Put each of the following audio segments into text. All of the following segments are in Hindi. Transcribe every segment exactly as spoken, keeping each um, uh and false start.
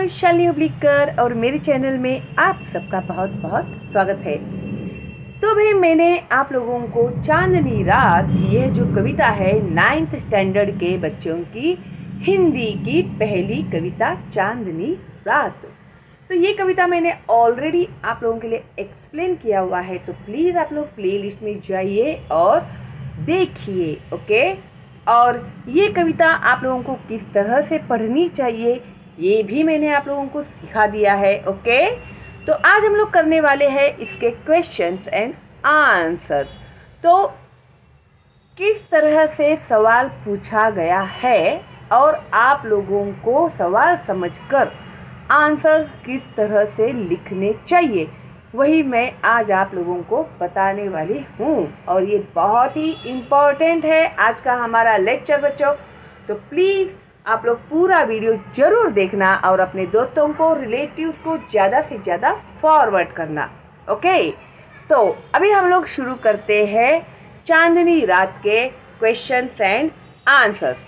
शालिनी हुबलीकर और मेरे चैनल में आप सबका बहुत बहुत स्वागत है। तो भाई मैंने आप लोगों को चांदनी रात यह जो कविता है नाइन्थ स्टैंडर्ड के बच्चों की हिंदी की पहली कविता चांदनी रात, तो ये कविता मैंने ऑलरेडी आप लोगों के लिए एक्सप्लेन किया हुआ है, तो प्लीज़ आप लोग प्लेलिस्ट में जाइए और देखिए। ओके, और ये कविता आप लोगों को किस तरह से पढ़नी चाहिए ये भी मैंने आप लोगों को सिखा दिया है। ओके, तो आज हम लोग करने वाले हैं इसके क्वेश्चंस एंड आंसर्स। तो किस तरह से सवाल पूछा गया है और आप लोगों को सवाल समझकर आंसर्स किस तरह से लिखने चाहिए वही मैं आज आप लोगों को बताने वाली हूँ, और ये बहुत ही इम्पोर्टेंट है आज का हमारा लेक्चर बच्चों। तो प्लीज़ आप लोग पूरा वीडियो ज़रूर देखना और अपने दोस्तों को, रिलेटिव्स को ज़्यादा से ज़्यादा फॉरवर्ड करना। ओके, तो अभी हम लोग शुरू करते हैं चांदनी रात के क्वेश्चंस एंड आंसर्स।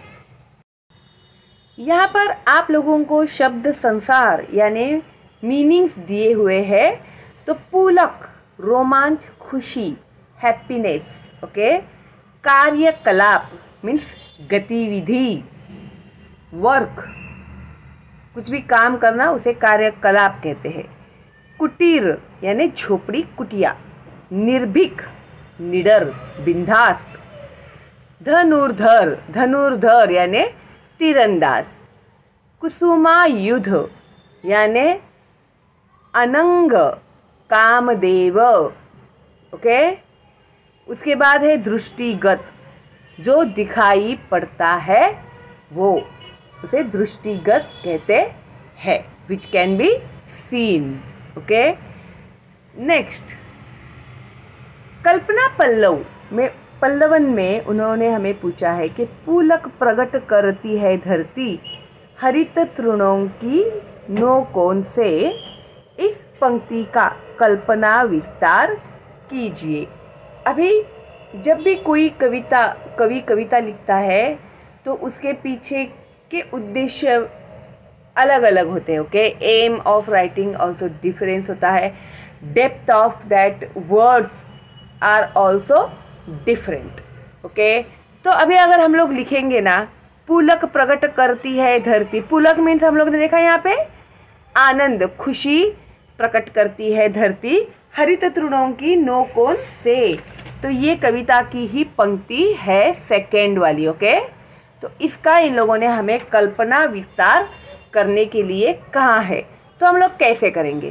यहाँ पर आप लोगों को शब्द संसार यानी मीनिंग्स दिए हुए हैं। तो पुलक रोमांच, खुशी, हैप्पीनेस। ओके, कार्यकलाप मीन्स गतिविधि, वर्क कुछ भी काम करना उसे कार्यकलाप कहते हैं। कुटीर यानी झोपड़ी, कुटिया। निर्भीक निडर, बिंदास्त। धनुर्धर धनुर्धर यानी तीरंदाज। कुसुमायुध यानी अनंग, कामदेव। ओके, उसके बाद है दृष्टिगत, जो दिखाई पड़ता है वो उसे दृष्टिगत कहते हैं, which can be seen. Okay, next कल्पना पल्लव में पल्लवन में उन्होंने हमें पूछा है कि पुलक प्रकट करती है धरती हरित तृणों की नो कोन से। इस पंक्ति का कल्पना विस्तार कीजिए। अभी जब भी कोई कविता कवि कविता लिखता है तो उसके पीछे के उद्देश्य अलग अलग होते हैं। Okay, aim of writing also difference होता है, depth of that words are also different. Okay, तो अभी अगर हम लोग लिखेंगे ना पुलक प्रकट करती है धरती, पुलक मीन्स हम लोग ने देखा यहाँ पे आनंद, खुशी प्रकट करती है धरती हरित तृणों की नो कोन से, तो ये कविता की ही पंक्ति है सेकेंड वाली। ओके, तो इसका इन लोगों ने हमें कल्पना विस्तार करने के लिए कहा है। तो हम लोग कैसे करेंगे?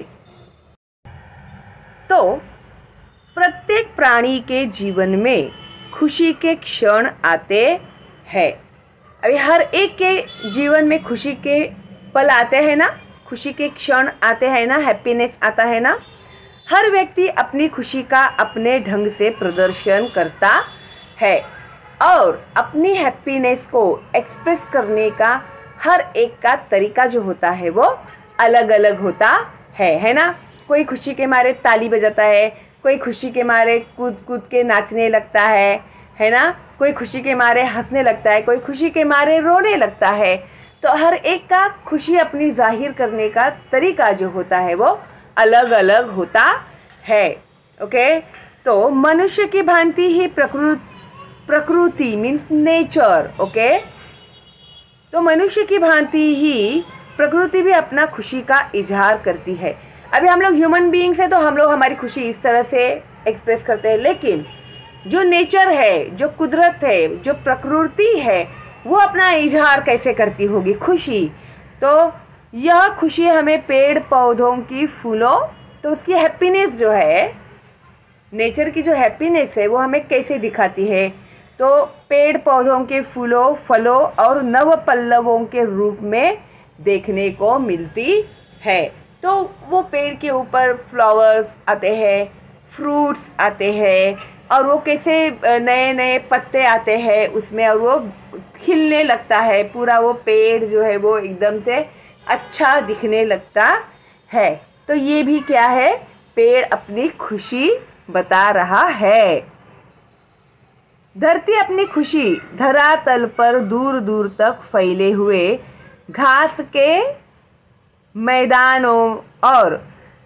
तो प्रत्येक प्राणी के जीवन में खुशी के क्षण आते हैं। अभी हर एक के जीवन में खुशी के पल आते हैं ना, खुशी के क्षण आते हैं ना, हैप्पीनेस आता है ना। हर व्यक्ति अपनी खुशी का अपने ढंग से प्रदर्शन करता है और अपनी हैप्पीनेस को एक्सप्रेस करने का हर एक का तरीका जो होता है वो अलग अलग होता है, है ना। कोई खुशी के मारे ताली बजाता है, कोई खुशी के मारे कूद कूद के नाचने लगता है, है ना। कोई खुशी के मारे हंसने लगता है, कोई खुशी के मारे रोने लगता है। तो हर एक का खुशी अपनी जाहिर करने का तरीका जो होता है वो अलग अलग होता है। ओके, तो मनुष्य की भांति ही प्रकृति प्रकृति मीन्स नेचर। ओके, तो मनुष्य की भांति ही प्रकृति भी अपना खुशी का इजहार करती है। अभी हम लोग ह्यूमन बीइंग्स हैं तो हम लोग हमारी खुशी इस तरह से एक्सप्रेस करते हैं, लेकिन जो नेचर है, जो कुदरत है, जो प्रकृति है, वो अपना इजहार कैसे करती होगी? खुशी। तो यह खुशी हमें पेड़ पौधों की, फूलों, तो उसकी हैप्पीनेस जो है, नेचर की जो हैप्पीनेस है वो हमें कैसे दिखाती है? तो पेड़ पौधों के फूलों, फलों और नव पल्लवों के रूप में देखने को मिलती है। तो वो पेड़ के ऊपर फ्लावर्स आते हैं, फ्रूट्स आते हैं, और वो कैसे नए नए पत्ते आते हैं उसमें, और वो खिलने लगता है, पूरा वो पेड़ जो है वो एकदम से अच्छा दिखने लगता है। तो ये भी क्या है? पेड़ अपनी खुशी बता रहा है। धरती अपनी खुशी धरातल पर दूर दूर तक फैले हुए घास के मैदानों और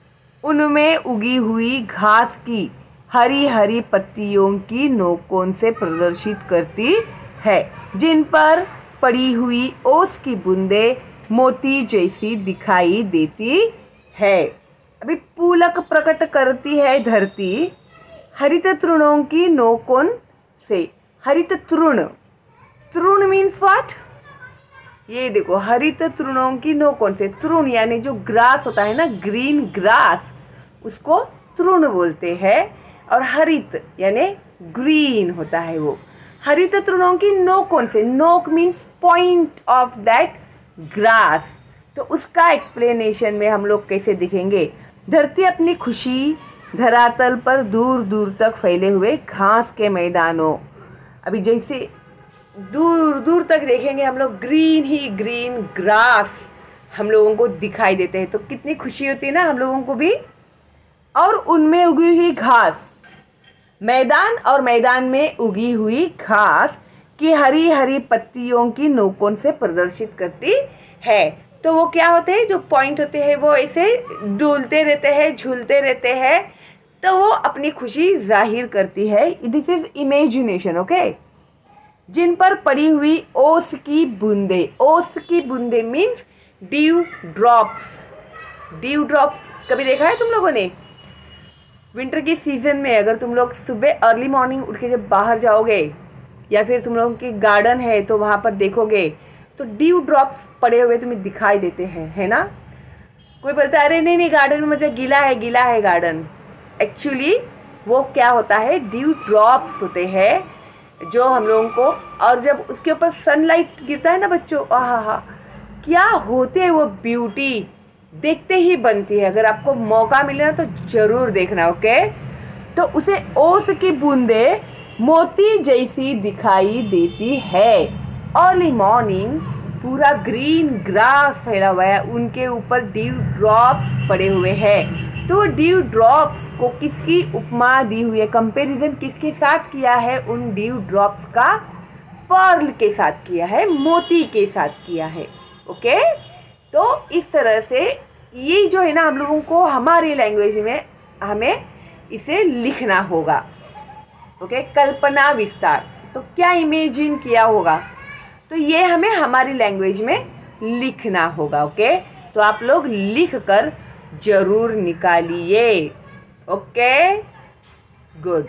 उनमें उगी हुई घास की हरी हरी पत्तियों की नोकों से प्रदर्शित करती है, जिन पर पड़ी हुई ओस की बूंदें मोती जैसी दिखाई देती है। अभी पुलक प्रकट करती है धरती हरित तृणों की नोकों से। हरित तृण, तृण मीन्स व्हाट? ये देखो, हरित तृणों की नोकों से। तृण यानी जो ग्रास होता है ना, ग्रीन ग्रास, उसको तृण बोलते हैं। और हरित यानी ग्रीन होता है वो। हरित तृणों की नोकों से, नोक means point of that grass. तो उसका एक्सप्लेनेशन में हम लोग कैसे दिखेंगे? धरती अपनी खुशी धरातल पर दूर दूर तक फैले हुए घास के मैदानों, अभी जैसे दूर दूर तक देखेंगे हम लोग, ग्रीन ही ग्रीन ग्रास हम लोगों को दिखाई देते हैं, तो कितनी खुशी होती है ना हम लोगों को भी। और उनमें उगी हुई घास, मैदान और मैदान में उगी हुई घास की हरी हरी पत्तियों की नोकों से प्रदर्शित करती है। तो वो क्या होते हैं, जो पॉइंट होते हैं वो ऐसे डूलते रहते हैं, झूलते रहते हैं, तो वो अपनी खुशी जाहिर करती है। This is imagination, okay. जिन पर पड़ी हुई ओस की बूंदे, ओस की बूंदे means dew drops. Dew drops कभी देखा है तुम लोगों ने? विंटर की सीज़न में अगर तुम लोग सुबह अर्ली मॉर्निंग उठ के जब बाहर जाओगे, या फिर तुम लोगों की गार्डन है तो वहाँ पर देखोगे, तो ड्यू ड्रॉप्स पड़े हुए तुम्हें दिखाई देते हैं, है ना? कोई बोलता है अरे नहीं नहीं गार्डन में मुझे गीला है, गीला है गार्डन। एक्चुअली वो क्या होता है, ड्यू ड्रॉप्स होते हैं जो हम लोगों को, और जब उसके ऊपर सनलाइट गिरता है ना बच्चों, आहा हा, क्या होते हैं वो, ब्यूटी देखते ही बनती है। अगर आपको मौका मिले ना तो ज़रूर देखना, ओके। तो उसे ओस की बूंदें मोती जैसी दिखाई देती है। अर्ली मॉर्निंग पूरा ग्रीन ग्रास फैला हुआ है, उनके ऊपर ड्यू ड्रॉप्स पड़े हुए हैं। तो वो ड्यू ड्रॉप्स को किसकी उपमा दी हुई है, कंपैरिजन किसके साथ किया है? उन ड्यू ड्रॉप्स का पर्ल के साथ किया है, मोती के साथ किया है, ओके। तो इस तरह से ये जो है ना, हम लोगों को हमारी लैंग्वेज में हमें इसे लिखना होगा, ओके। कल्पना विस्तार, तो क्या इमेजिन किया होगा, तो ये हमें हमारी लैंग्वेज में लिखना होगा, ओके। तो आप लोग लिख कर जरूर निकालिए, ओके, गुड।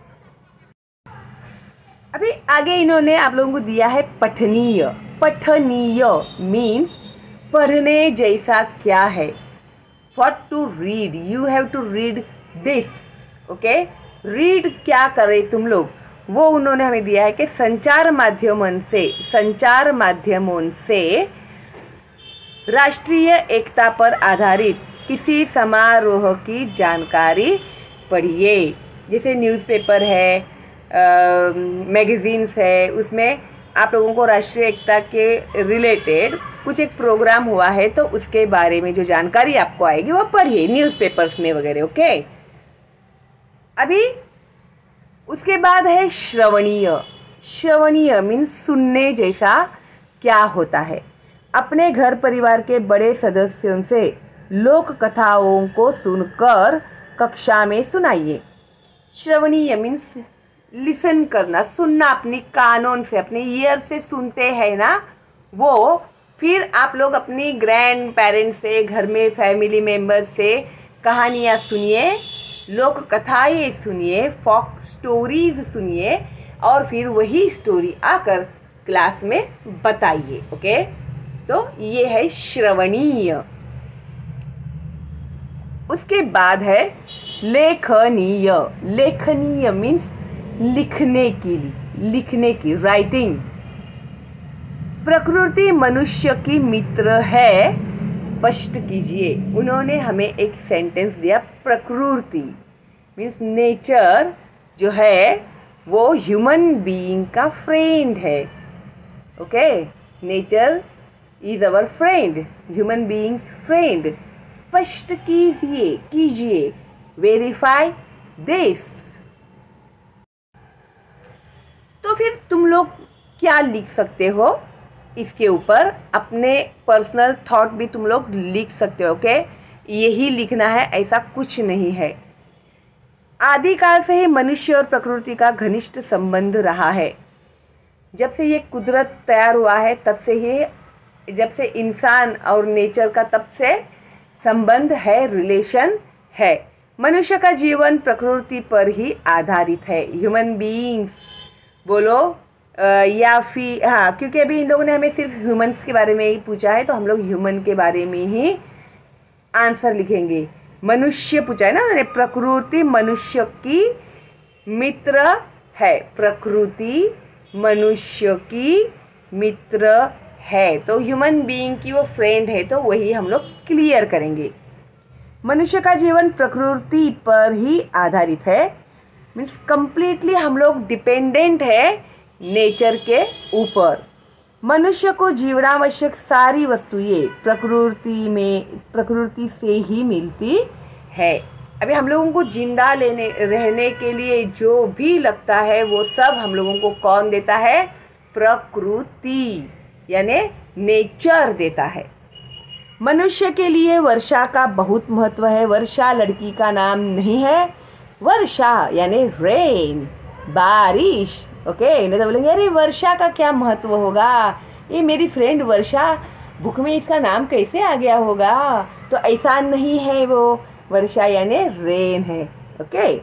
अभी आगे इन्होंने आप लोगों को दिया है पठनीय। पठनीय मीन्स पढ़ने जैसा क्या है, what to read, you have to read this, okay. Read क्या करें तुम लोग, वो उन्होंने हमें दिया है कि संचार माध्यमों से, संचार माध्यमों से राष्ट्रीय एकता पर आधारित किसी समारोह की जानकारी पढ़िए। जैसे न्यूज़पेपर है, मैगज़ीन्स है, उसमें आप लोगों को राष्ट्रीय एकता के रिलेटेड कुछ एक प्रोग्राम हुआ है, तो उसके बारे में जो जानकारी आपको आएगी वो पढ़िए न्यूज़पेपर्स में वगैरह, ओके। अभी उसके बाद है श्रवणीय। श्रवणीय मीन्स सुनने जैसा क्या होता है। अपने घर परिवार के बड़े सदस्यों से लोक कथाओं को सुनकर कक्षा में सुनाइए। श्रवणीय मीन्स लिसन करना, सुनना, अपनी कानों से, अपने ईयर से सुनते हैं ना वो, फिर आप लोग अपनी ग्रैंड पेरेंट्स से, घर में फैमिली मेम्बर से कहानियाँ सुनिए, लोक कथाएँ सुनिए, फॉक स्टोरीज सुनिए, और फिर वही स्टोरी आकर क्लास में बताइए, ओके। तो ये है श्रवणीय। उसके बाद है लेखनीय। लेखनीय मीन्स लिखने की, लिखने की, राइटिंग। प्रकृति मनुष्य की मित्र है, स्पष्ट कीजिए। उन्होंने हमें एक सेंटेंस दिया, प्रकृति मीन्स नेचर जो है वो ह्यूमन बीइंग का फ्रेंड है, okay. Nature is our friend, human beings friend. स्पष्ट कीजिए, कीजिए, वेरीफाई दिस। तो फिर तुम लोग क्या लिख सकते हो, इसके ऊपर अपने पर्सनल थॉट भी तुम लोग लिख सकते हो। ओके, यही लिखना है, ऐसा कुछ नहीं है। आदिकाल से ही मनुष्य और प्रकृति का घनिष्ठ संबंध रहा है। जब से ये कुदरत तैयार हुआ है तब से ही, जब से इंसान और नेचर का तब से संबंध है, रिलेशन है। मनुष्य का जीवन प्रकृति पर ही आधारित है। ह्यूमन बीइंग्स बोलो आ, या फिर हाँ, क्योंकि अभी इन लोगों ने हमें सिर्फ ह्यूमंस के बारे में ही पूछा है तो हम लोग ह्यूमन के बारे में ही आंसर लिखेंगे। मनुष्य पूछा है ना उन्होंने, प्रकृति मनुष्य की मित्र है, प्रकृति मनुष्य की मित्र है, तो ह्यूमन बीइंग की वो फ्रेंड है, तो वही हम लोग क्लियर करेंगे। मनुष्य का जीवन प्रकृति पर ही आधारित है, मीन्स कंप्लीटली हम लोग डिपेंडेंट है नेचर के ऊपर। मनुष्य को जीवनावश्यक सारी वस्तुएं प्रकृति में प्रकृति से ही मिलती है। अभी हम लोगों को जिंदा लेने रहने के लिए जो भी लगता है वो सब हम लोगों को कौन देता है? प्रकृति यानी नेचर देता है। मनुष्य के लिए वर्षा का बहुत महत्व है। वर्षा लड़की का नाम नहीं है, वर्षा यानी रेन, बारिश। ओके, नहीं तो बोलेंगे अरे वर्षा का क्या महत्व होगा, ये मेरी फ्रेंड वर्षा, बुक में इसका नाम कैसे आ गया होगा? तो ऐसा नहीं है, वो वर्षा यानी रेन है। ओके,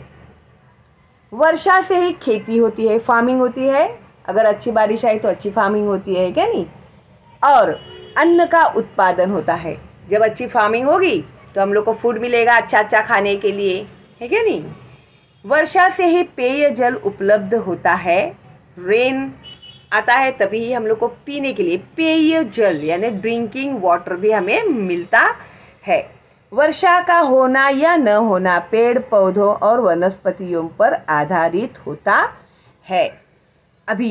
वर्षा से ही खेती होती है, फार्मिंग होती है। अगर अच्छी बारिश आई तो अच्छी फार्मिंग होती है, क्या नहीं? और अन्न का उत्पादन होता है। जब अच्छी फार्मिंग होगी तो हम लोग को फूड मिलेगा अच्छा अच्छा खाने के लिए, है क्या नहीं? वर्षा से ही पेय जल उपलब्ध होता है। रेन आता है तभी ही हम लोग को पीने के लिए पेय जल यानी ड्रिंकिंग वाटर भी हमें मिलता है। वर्षा का होना या न होना पेड़ पौधों और वनस्पतियों पर आधारित होता है। अभी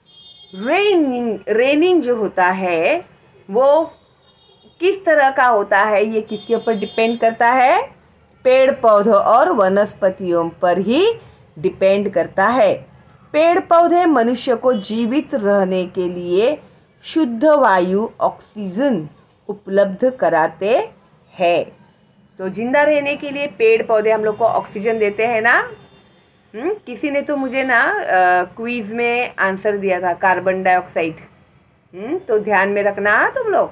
रेनिंग रेनिंग जो होता है वो किस तरह का होता है, ये किसके ऊपर डिपेंड करता है? पेड़ पौधों और वनस्पतियों पर ही डिपेंड करता है। पेड़ पौधे मनुष्य को जीवित रहने के लिए शुद्ध वायु ऑक्सीजन उपलब्ध कराते हैं। तो जिंदा रहने के लिए पेड़ पौधे हम लोग को ऑक्सीजन देते हैं ना। हुँ? किसी ने तो मुझे ना क्विज में आंसर दिया था कार्बन डाइऑक्साइड, तो ध्यान में रखना तुम लोग।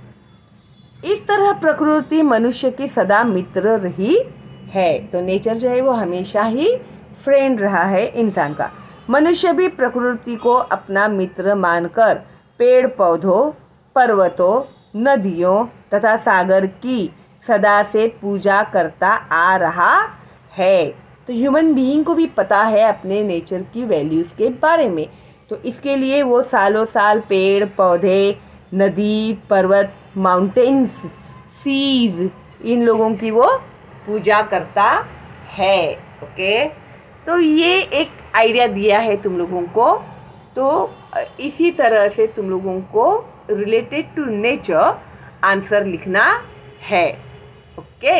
इस तरह प्रकृति मनुष्य की सदा मित्र रही है। तो नेचर जो है वो हमेशा ही फ्रेंड रहा है इंसान का। मनुष्य भी प्रकृति को अपना मित्र मानकर पेड़ पौधों, पर्वतों, नदियों तथा सागर की सदा से पूजा करता आ रहा है। तो ह्यूमन बीइंग को भी पता है अपने नेचर की वैल्यूज़ के बारे में, तो इसके लिए वो सालों साल पेड़ पौधे, नदी, पर्वत, माउंटेन्स, सीज, इन लोगों की वो पूजा करता है। ओके, तो ये एक आइडिया दिया है तुम लोगों को। तो इसी तरह से तुम लोगों को रिलेटेड टू नेचर आंसर लिखना है। ओके,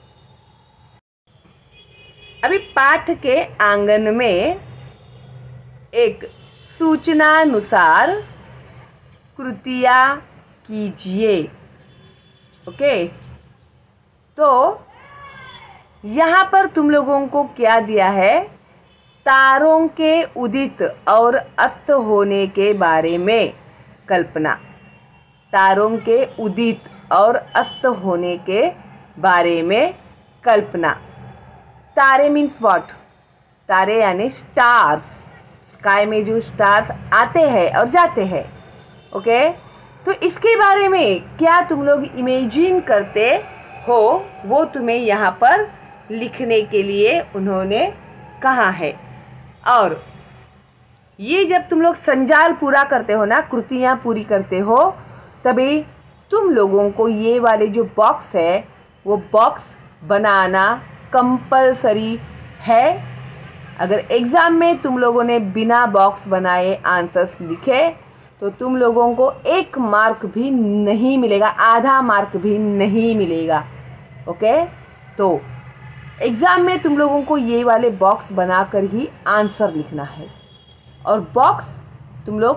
अभी पाठ के आंगन में एक सूचनानुसार कृतियाँ कीजिए। ओके, तो यहाँ पर तुम लोगों को क्या दिया है? तारों के उदित और अस्त होने के बारे में कल्पना। तारों के उदित और अस्त होने के बारे में कल्पना। तारे मीन्स व्हाट? तारे यानी स्टार्स, स्काई में जो स्टार्स आते हैं और जाते हैं। ओके, तो इसके बारे में क्या तुम लोग इमेजिन करते हो वो तुम्हें यहाँ पर लिखने के लिए उन्होंने कहा है। और ये जब तुम लोग संजाल पूरा करते हो ना, कृतियाँ पूरी करते हो, तभी तुम लोगों को ये वाले जो बॉक्स है वो बॉक्स बनाना कंपलसरी है। अगर एग्ज़ाम में तुम लोगों ने बिना बॉक्स बनाए आंसर्स लिखे तो तुम लोगों को एक मार्क भी नहीं मिलेगा, आधा मार्क भी नहीं मिलेगा। ओके, तो एग्ज़ाम में तुम लोगों को ये वाले बॉक्स बनाकर ही आंसर लिखना है। और बॉक्स तुम लोग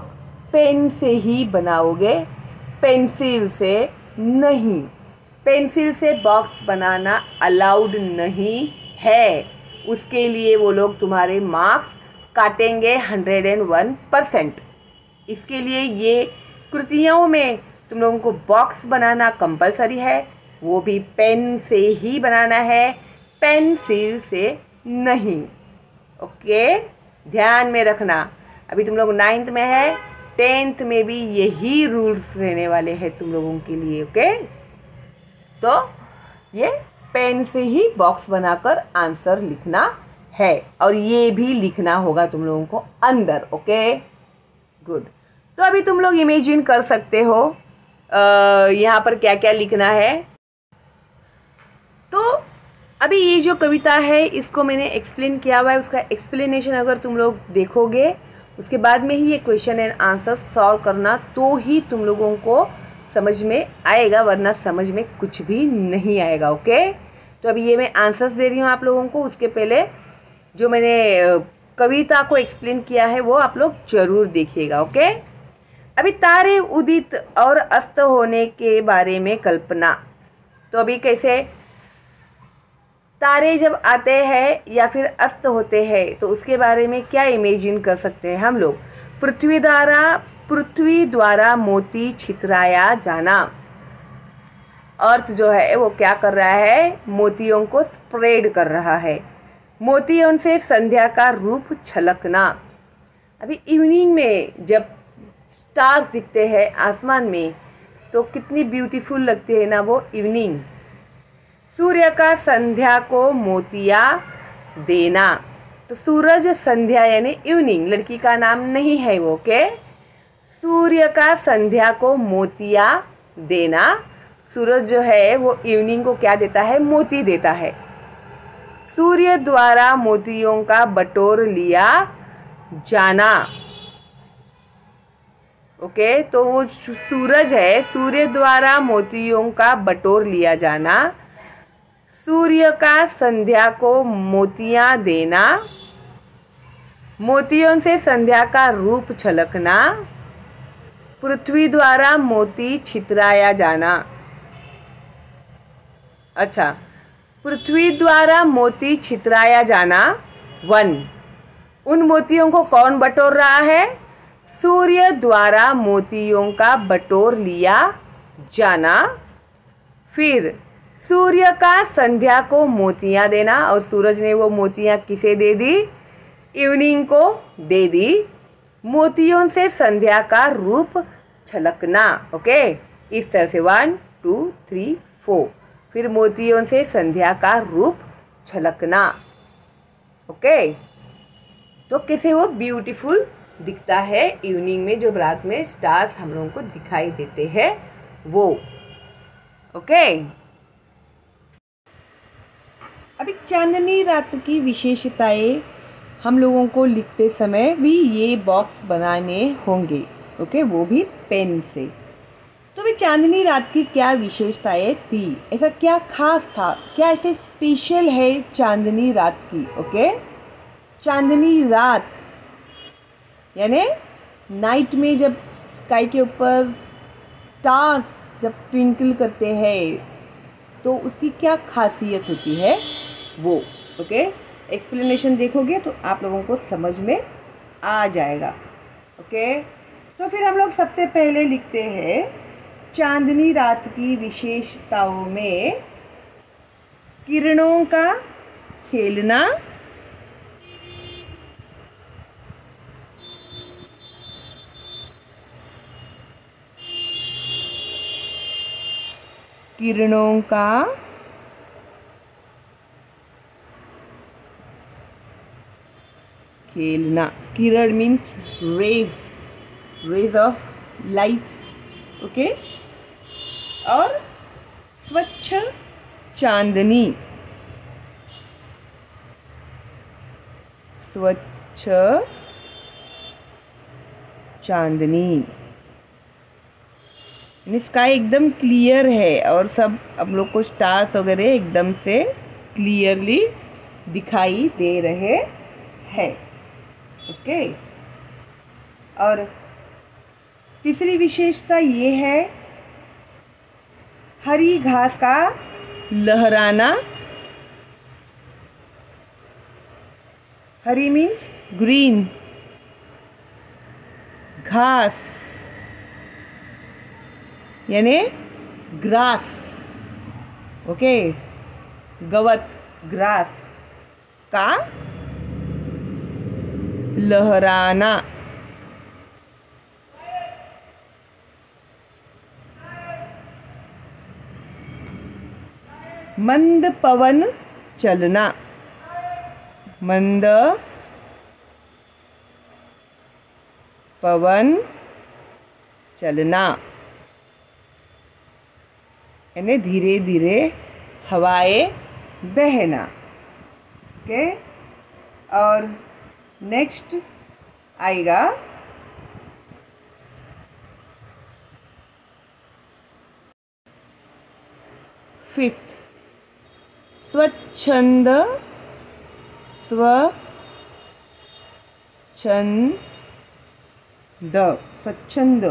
पेन से ही बनाओगे, पेंसिल से नहीं। पेंसिल से बॉक्स बनाना अलाउड नहीं है, उसके लिए वो लोग तुम्हारे मार्क्स काटेंगे हंड्रेड एंड वन परसेंट। इसके लिए ये कृतियों में तुम लोगों को बॉक्स बनाना कंपलसरी है, वो भी पेन से ही बनाना है, पेंसिल से नहीं। ओके, ध्यान में रखना। अभी तुम लोग नाइन्थ में है, टेंथ में भी यही रूल्स रहने वाले हैं तुम लोगों के लिए। ओके, तो ये पेन से ही बॉक्स बनाकर आंसर लिखना है, और ये भी लिखना होगा तुम लोगों को अंदर। Okay, good. तो अभी तुम लोग इमेजिन कर सकते हो यहाँ पर क्या क्या लिखना है। तो अभी ये जो कविता है इसको मैंने एक्सप्लेन किया हुआ है, उसका एक्सप्लेनेशन अगर तुम लोग देखोगे उसके बाद में ही ये क्वेश्चन एंड आंसर सॉल्व करना, तो ही तुम लोगों को समझ में आएगा, वरना समझ में कुछ भी नहीं आएगा। ओके, तो अभी ये मैं आंसर्स दे रही हूँ आप लोगों को, उसके पहले जो मैंने कविता को एक्सप्लेन किया है वो आप लोग जरूर देखिएगा। ओके, अभी तारे उदित और अस्त होने के बारे में कल्पना। तो अभी कैसे तारे जब आते हैं या फिर अस्त होते हैं तो उसके बारे में क्या इमेजिन कर सकते हैं हम लोग। पृथ्वी द्वारा पृथ्वी द्वारा मोती छितराया जाना, अर्थ जो है वो क्या कर रहा है, मोतियों को स्प्रेड कर रहा है। मोतियों से संध्या का रूप छलकना। अभी इवनिंग में जब स्टार्स दिखते हैं आसमान में तो कितनी ब्यूटीफुल लगती है ना वो इवनिंग। सूर्य का संध्या को मोतिया देना। तो सूरज संध्या यानी इवनिंग, लड़की का नाम नहीं है वो। के सूर्य का संध्या को मोतिया देना, सूरज जो है वो इवनिंग को क्या देता है, मोती देता है। सूर्य द्वारा मोतियों का बटोर लिया जाना। ओके, तो वो सूरज है, सूर्य द्वारा मोतियों का बटोर लिया जाना। सूर्य का संध्या को मोतियां देना, मोतियों से संध्या का रूप छलकना। पृथ्वी द्वारा मोती छितराया जाना। अच्छा, पृथ्वी द्वारा मोती छितराया जाना। वन, उन मोतियों को कौन बटोर रहा है, सूर्य द्वारा मोतियों का बटोर लिया जाना। फिर सूर्य का संध्या को मोतियां देना, और सूरज ने वो मोतियां किसे दे दी, इवनिंग को दे दी। मोतियों से संध्या का रूप छलकना। ओके, इस तरह से वन टू थ्री फोर, फिर मोतियों से संध्या का रूप छलकना। ओके, तो कैसे वो ब्यूटीफुल दिखता है इवनिंग में, जो रात में स्टार्स हम लोगों को दिखाई देते हैं वो। ओके, अभी चांदनी रात की विशेषताएं हम लोगों को लिखते समय भी ये बॉक्स बनाने होंगे। ओके, वो भी पेन से। तो भी चांदनी रात की क्या विशेषताएं थी, ऐसा क्या खास था, क्या ऐसे स्पेशल है चांदनी रात की। ओके, चांदनी रात यानी नाइट में जब स्काई के ऊपर स्टार्स जब ट्विंकल करते हैं तो उसकी क्या खासियत होती है वो। ओके, एक्सप्लेनेशन देखोगे तो आप लोगों को समझ में आ जाएगा। ओके, तो फिर हम लोग सबसे पहले लिखते हैं चांदनी रात की विशेषताओं में किरणों का खेलना, किरणों का खेलना। किरण means rays, rays of light. Okay, और स्वच्छ चांदनी, स्वच्छ चांदनी स्काई एकदम क्लियर है और सब हम लोग को स्टार्स वगैरह एकदम से क्लियरली दिखाई दे रहे हैं। ओके, और तीसरी विशेषता ये है हरी घास का लहराना। हरी मीन्स ग्रीन, घास यानी ग्रास, ओके, गवत, ग्रास का लहराना। मंद पवन चलना। मंद पवन चलना यानी धीरे धीरे हवाएं बहना। ओके, और नेक्स्ट आएगा फिफ्थ, स्वच्छंद। स्वच्छंद, स्वच्छंद,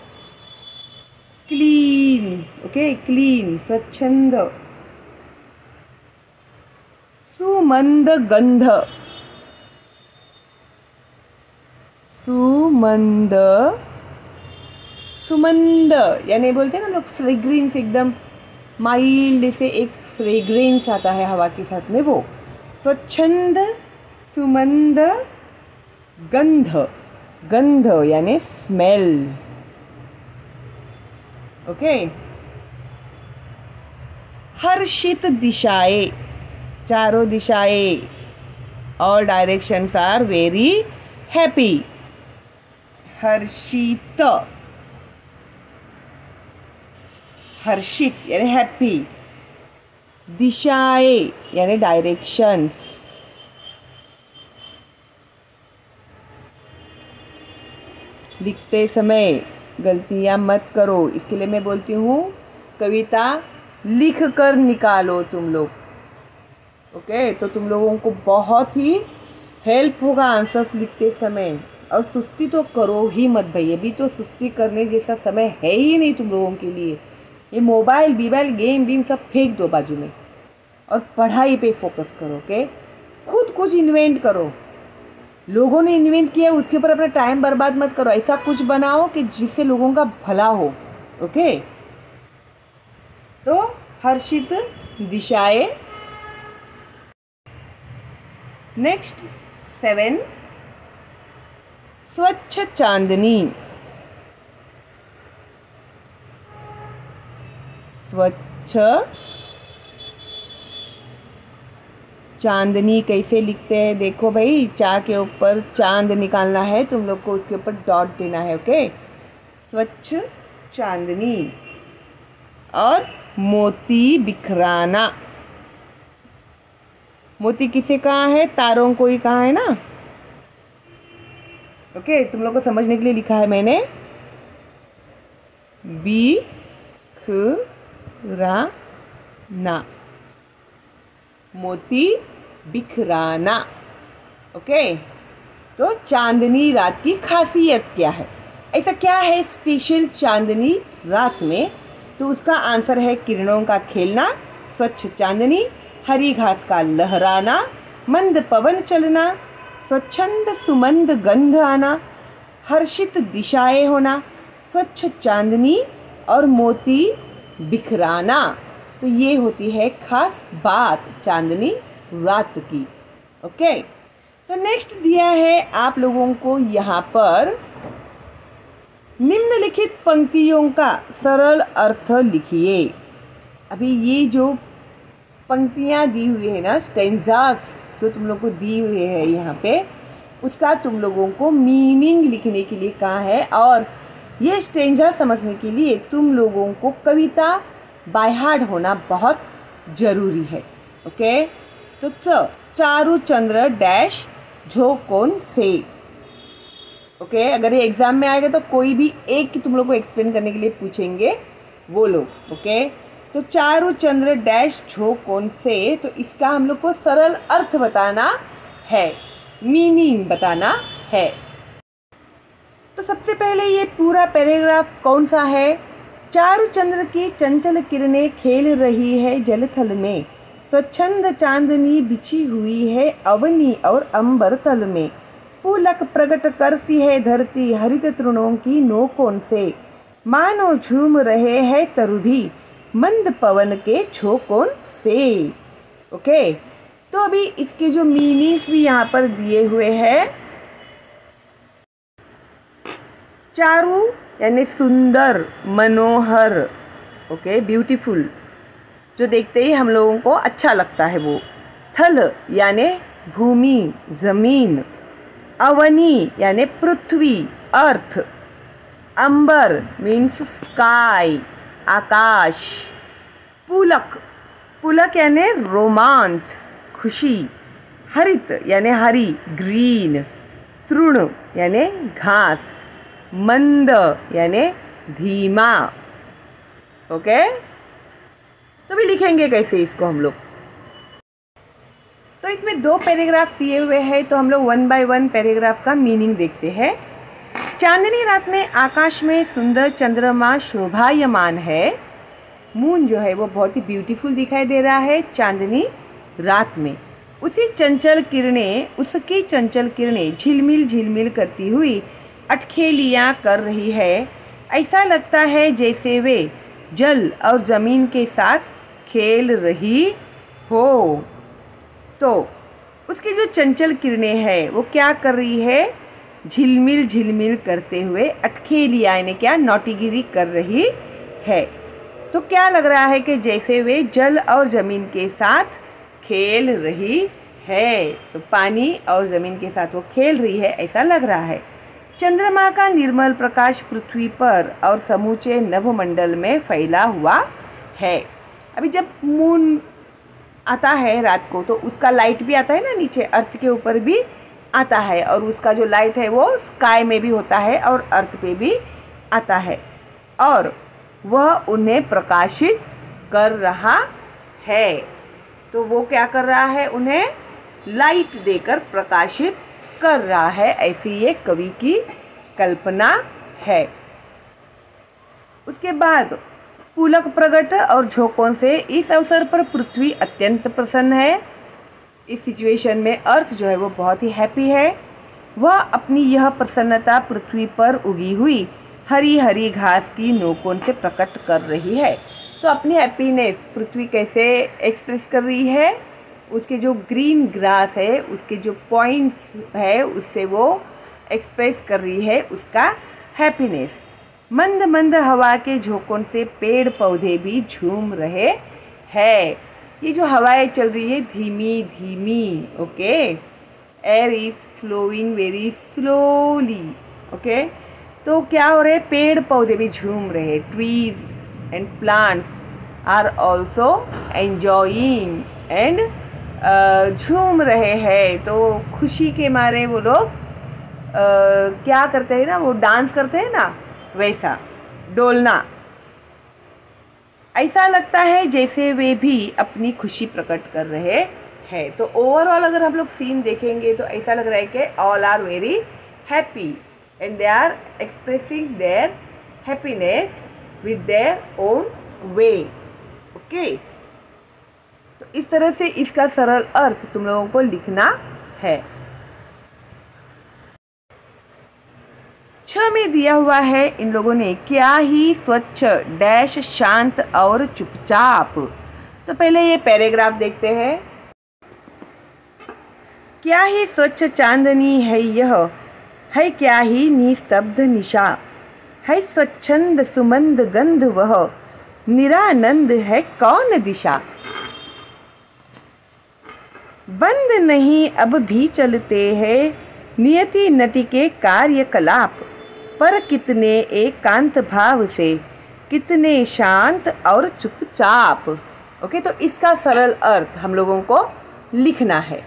क्लीन, ओके, क्लीन, स्वच्छंद। सुमंद गंध। सुमंद, सुमंद यानी बोलते हैं ना हम लोग फ्रेग्रेंस, एकदम माइल्ड से एक फ्रेग्रेंस आता है हवा के साथ में, वो स्वच्छंद, सुमंद, गंध। गंध यानी स्मेल, ओके। हर्षित दिशाएं, चारों दिशाएं, all directions are very happy। हर्षित, हर्षित यानी हैप्पी, दिशाएं यानी डायरेक्शंस। लिखते समय गलतियां मत करो, इसके लिए मैं बोलती हूँ कविता लिख कर निकालो तुम लोग, ओके। तो तुम लोगों को बहुत ही हेल्प होगा आंसर्स लिखते समय। और सुस्ती तो करो ही मत भाई, अभी तो सुस्ती करने जैसा समय है ही नहीं तुम लोगों के लिए। ये मोबाइल बीबाइल गेम बीम सब फेंक दो बाजू में और पढ़ाई पे फोकस करो, ओके। खुद कुछ इन्वेंट करो, लोगों ने इन्वेंट किया उसके ऊपर अपना टाइम बर्बाद मत करो। ऐसा कुछ बनाओ कि जिससे लोगों का भला हो, ओके। तो हर्षित दिशाएं। नेक्स्ट सेवन, स्वच्छ चांदनी। स्वच्छ चांदनी कैसे लिखते हैं देखो भाई, चा के ऊपर चांद निकालना है तुम लोग को, उसके ऊपर डॉट देना है, ओके। स्वच्छ चांदनी। और मोती बिखराना। मोती किसे कहा है? तारों को ही कहा है ना, ओके। तुम लोग को समझने के लिए लिखा है मैंने, बिखराना, मोती बिखराना, ओके। तो चांदनी रात की खासियत क्या है? ऐसा क्या है स्पेशल चांदनी रात में? तो उसका आंसर है किरणों का खेलना, स्वच्छ चांदनी, हरी घास का लहराना, मंद पवन चलना, स्वच्छंद सुमंद गंध आना, हर्षित दिशाएं होना, स्वच्छ चांदनी और मोती बिखराना। तो ये होती है खास बात चांदनी रात की, ओके। तो नेक्स्ट दिया है आप लोगों को यहाँ पर, निम्नलिखित पंक्तियों का सरल अर्थ लिखिए। अभी ये जो पंक्तियाँ दी हुई है ना, स्टेंजास जो तुम लोग को दी हुई है यहाँ पे, उसका तुम लोगों को मीनिंग लिखने के लिए कहा है। और ये स्टेंजा समझने के लिए तुम लोगों को कविता बाय हार्ट होना बहुत ज़रूरी है, ओके। तो च चारू चंद्र डैश झोंकोन से, ओके। अगर ये एग्ज़ाम में आएगा तो कोई भी एक की तुम लोग को एक्सप्लेन करने के लिए पूछेंगे वो लोग, ओके। तो चारू चंद्र डैश झोंकोन से, तो इसका हम लोग को सरल अर्थ बताना है, मीनिंग बताना है। तो सबसे पहले ये पूरा पैराग्राफ कौन सा है? चारु चंद्र की चंचल किरणें खेल रही है जलथल में, स्वच्छंद चांदनी बिछी हुई है अवनी और अंबर तल में, पुलक प्रकट करती है धरती हरित तृणों की नोकों से, मानो झूम रहे हैं तरु भी मंद पवन के झोंकों से। ओके, तो अभी इसके जो मीनिंग्स भी यहाँ पर दिए हुए हैं। चारु यानी सुंदर, मनोहर, ओके, ब्यूटीफुल, जो देखते ही हम लोगों को अच्छा लगता है वो। थल यानी भूमि, ज़मीन। अवनी यानी पृथ्वी, अर्थ। अंबर मीन्स स्काई, आकाश। पुलक, पुलक यानी रोमांच, खुशी। हरित यानी हरी, ग्रीन। तृण यानी घास। मंद यानी धीमा। ओके, तो भी लिखेंगे कैसे इसको हम लोग? तो इसमें दो पैराग्राफ दिए हुए हैं, तो हम लोग वन बाय वन पैराग्राफ का मीनिंग देखते हैं। चांदनी रात में आकाश में सुंदर चंद्रमा शोभायमान है। मून जो है वो बहुत ही ब्यूटीफुल दिखाई दे रहा है चांदनी रात में। उसी चंचल किरणें उसकी चंचल किरणें झिलमिल झिलमिल करती हुई अटखेलियाँ कर रही है। ऐसा लगता है जैसे वे जल और ज़मीन के साथ खेल रही हो। तो उसकी जो चंचल किरणें हैं वो क्या कर रही है? झिलमिल झिलमिल करते हुए अटखेलियाँ यानी क्या, नौटीगिरी कर रही है। तो क्या लग रहा है कि जैसे वे जल और ज़मीन के साथ खेल रही है। तो पानी और ज़मीन के साथ वो खेल रही है, ऐसा लग रहा है। चंद्रमा का निर्मल प्रकाश पृथ्वी पर और समूचे नभमंडल में फैला हुआ है। अभी जब मून आता है रात को तो उसका लाइट भी आता है ना, नीचे अर्थ के ऊपर भी आता है, और उसका जो लाइट है वो स्काई में भी होता है और अर्थ पे भी आता है, और वह उन्हें प्रकाशित कर रहा है। तो वो क्या कर रहा है? उन्हें लाइट देकर प्रकाशित कर रहा है, ऐसी ये कवि की कल्पना है। उसके बाद पुलक प्रगट और झोंकों से इस अवसर पर पृथ्वी अत्यंत प्रसन्न है। इस सिचुएशन में अर्थ जो है वो बहुत ही हैप्पी है। वह अपनी यह प्रसन्नता पृथ्वी पर उगी हुई हरी हरी घास की नोकों से प्रकट कर रही है। तो अपनी हैप्पीनेस पृथ्वी कैसे एक्सप्रेस कर रही है? उसके जो ग्रीन ग्रास है, उसके जो पॉइंट्स है, उससे वो एक्सप्रेस कर रही है उसका हैप्पीनेस। मंद मंद हवा के झोंकों से पेड़ पौधे भी झूम रहे हैं। ये जो हवाएं चल रही है धीमी धीमी, okay, air is flowing very slowly, okay. तो क्या हो रहे? पेड़ पौधे भी झूम रहे। Trees and plants are also enjoying and झूम रहे हैं। तो खुशी के मारे वो लोग uh, क्या करते हैं ना, वो डांस करते हैं ना, वैसा डोलना। ऐसा लगता है जैसे वे भी अपनी खुशी प्रकट कर रहे हैं। तो ओवरऑल अगर हम लोग सीन देखेंगे तो ऐसा लग रहा है कि all are very happy and they are expressing their happiness with their own way, okay. तो इस तरह से इसका सरल अर्थ तुम लोगों को लिखना है। छ में दिया हुआ है इन लोगों ने, क्या ही स्वच्छ डैश शांत और चुपचाप। तो पहले ये पैराग्राफ देखते हैं। क्या ही स्वच्छ चांदनी है यह, है क्या ही निस्तब्ध निशा, है स्वच्छंद सुमंद गंध वह, निरानंद है कौन दिशा। बंद नहीं अब भी चलते हैं नियति नटी के कार्यकलाप, पर कितने एकांत भाव से, कितने शांत और चुपचाप। ओके, तो इसका सरल अर्थ हम लोगों को लिखना है।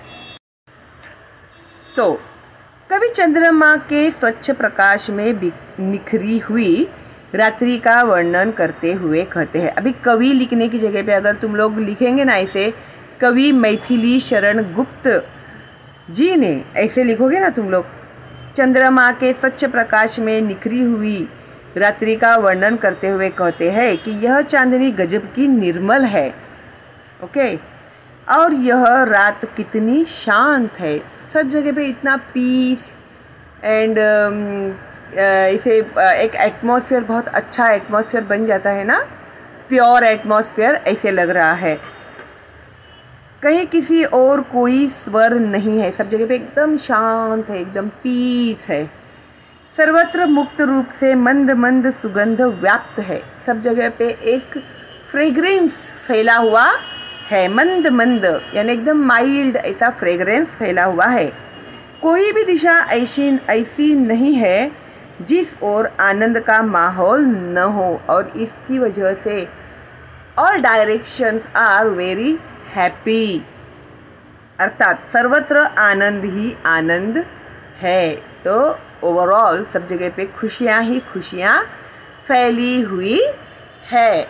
तो कवि चंद्रमा के स्वच्छ प्रकाश में निखरी हुई रात्रि का वर्णन करते हुए कहते हैं। अभी कवि लिखने की जगह पे अगर तुम लोग लिखेंगे ना ऐसे, कवि मैथिली शरण गुप्त जी ने, ऐसे लिखोगे ना तुम लोग, चंद्रमा के स्वच्छ प्रकाश में निखरी हुई रात्रि का वर्णन करते हुए कहते हैं कि यह चांदनी गजब की निर्मल है। ओके, और यह रात कितनी शांत है। सब जगह पे इतना पीस एंड इसे एक एटमॉस्फेयर, बहुत अच्छा एटमॉस्फेयर बन जाता है ना, प्योर एटमॉस्फेयर ऐसे लग रहा है। कहीं किसी और कोई स्वर नहीं है, सब जगह पे एकदम शांत है, एकदम पीस है। सर्वत्र मुक्त रूप से मंद मंद सुगंध व्याप्त है। सब जगह पे एक फ्रेग्रेंस फैला हुआ है, मंद मंद यानी एकदम माइल्ड ऐसा फ्रेग्रेंस फैला हुआ है। कोई भी दिशा ऐसी ऐसी नहीं है जिस ओर आनंद का माहौल न हो, और इसकी वजह से all directions are very happy, अर्थात सर्वत्र आनंद ही आनंद है। तो ओवरऑल सब जगह पे खुशियाँ ही खुशियाँ फैली हुई है।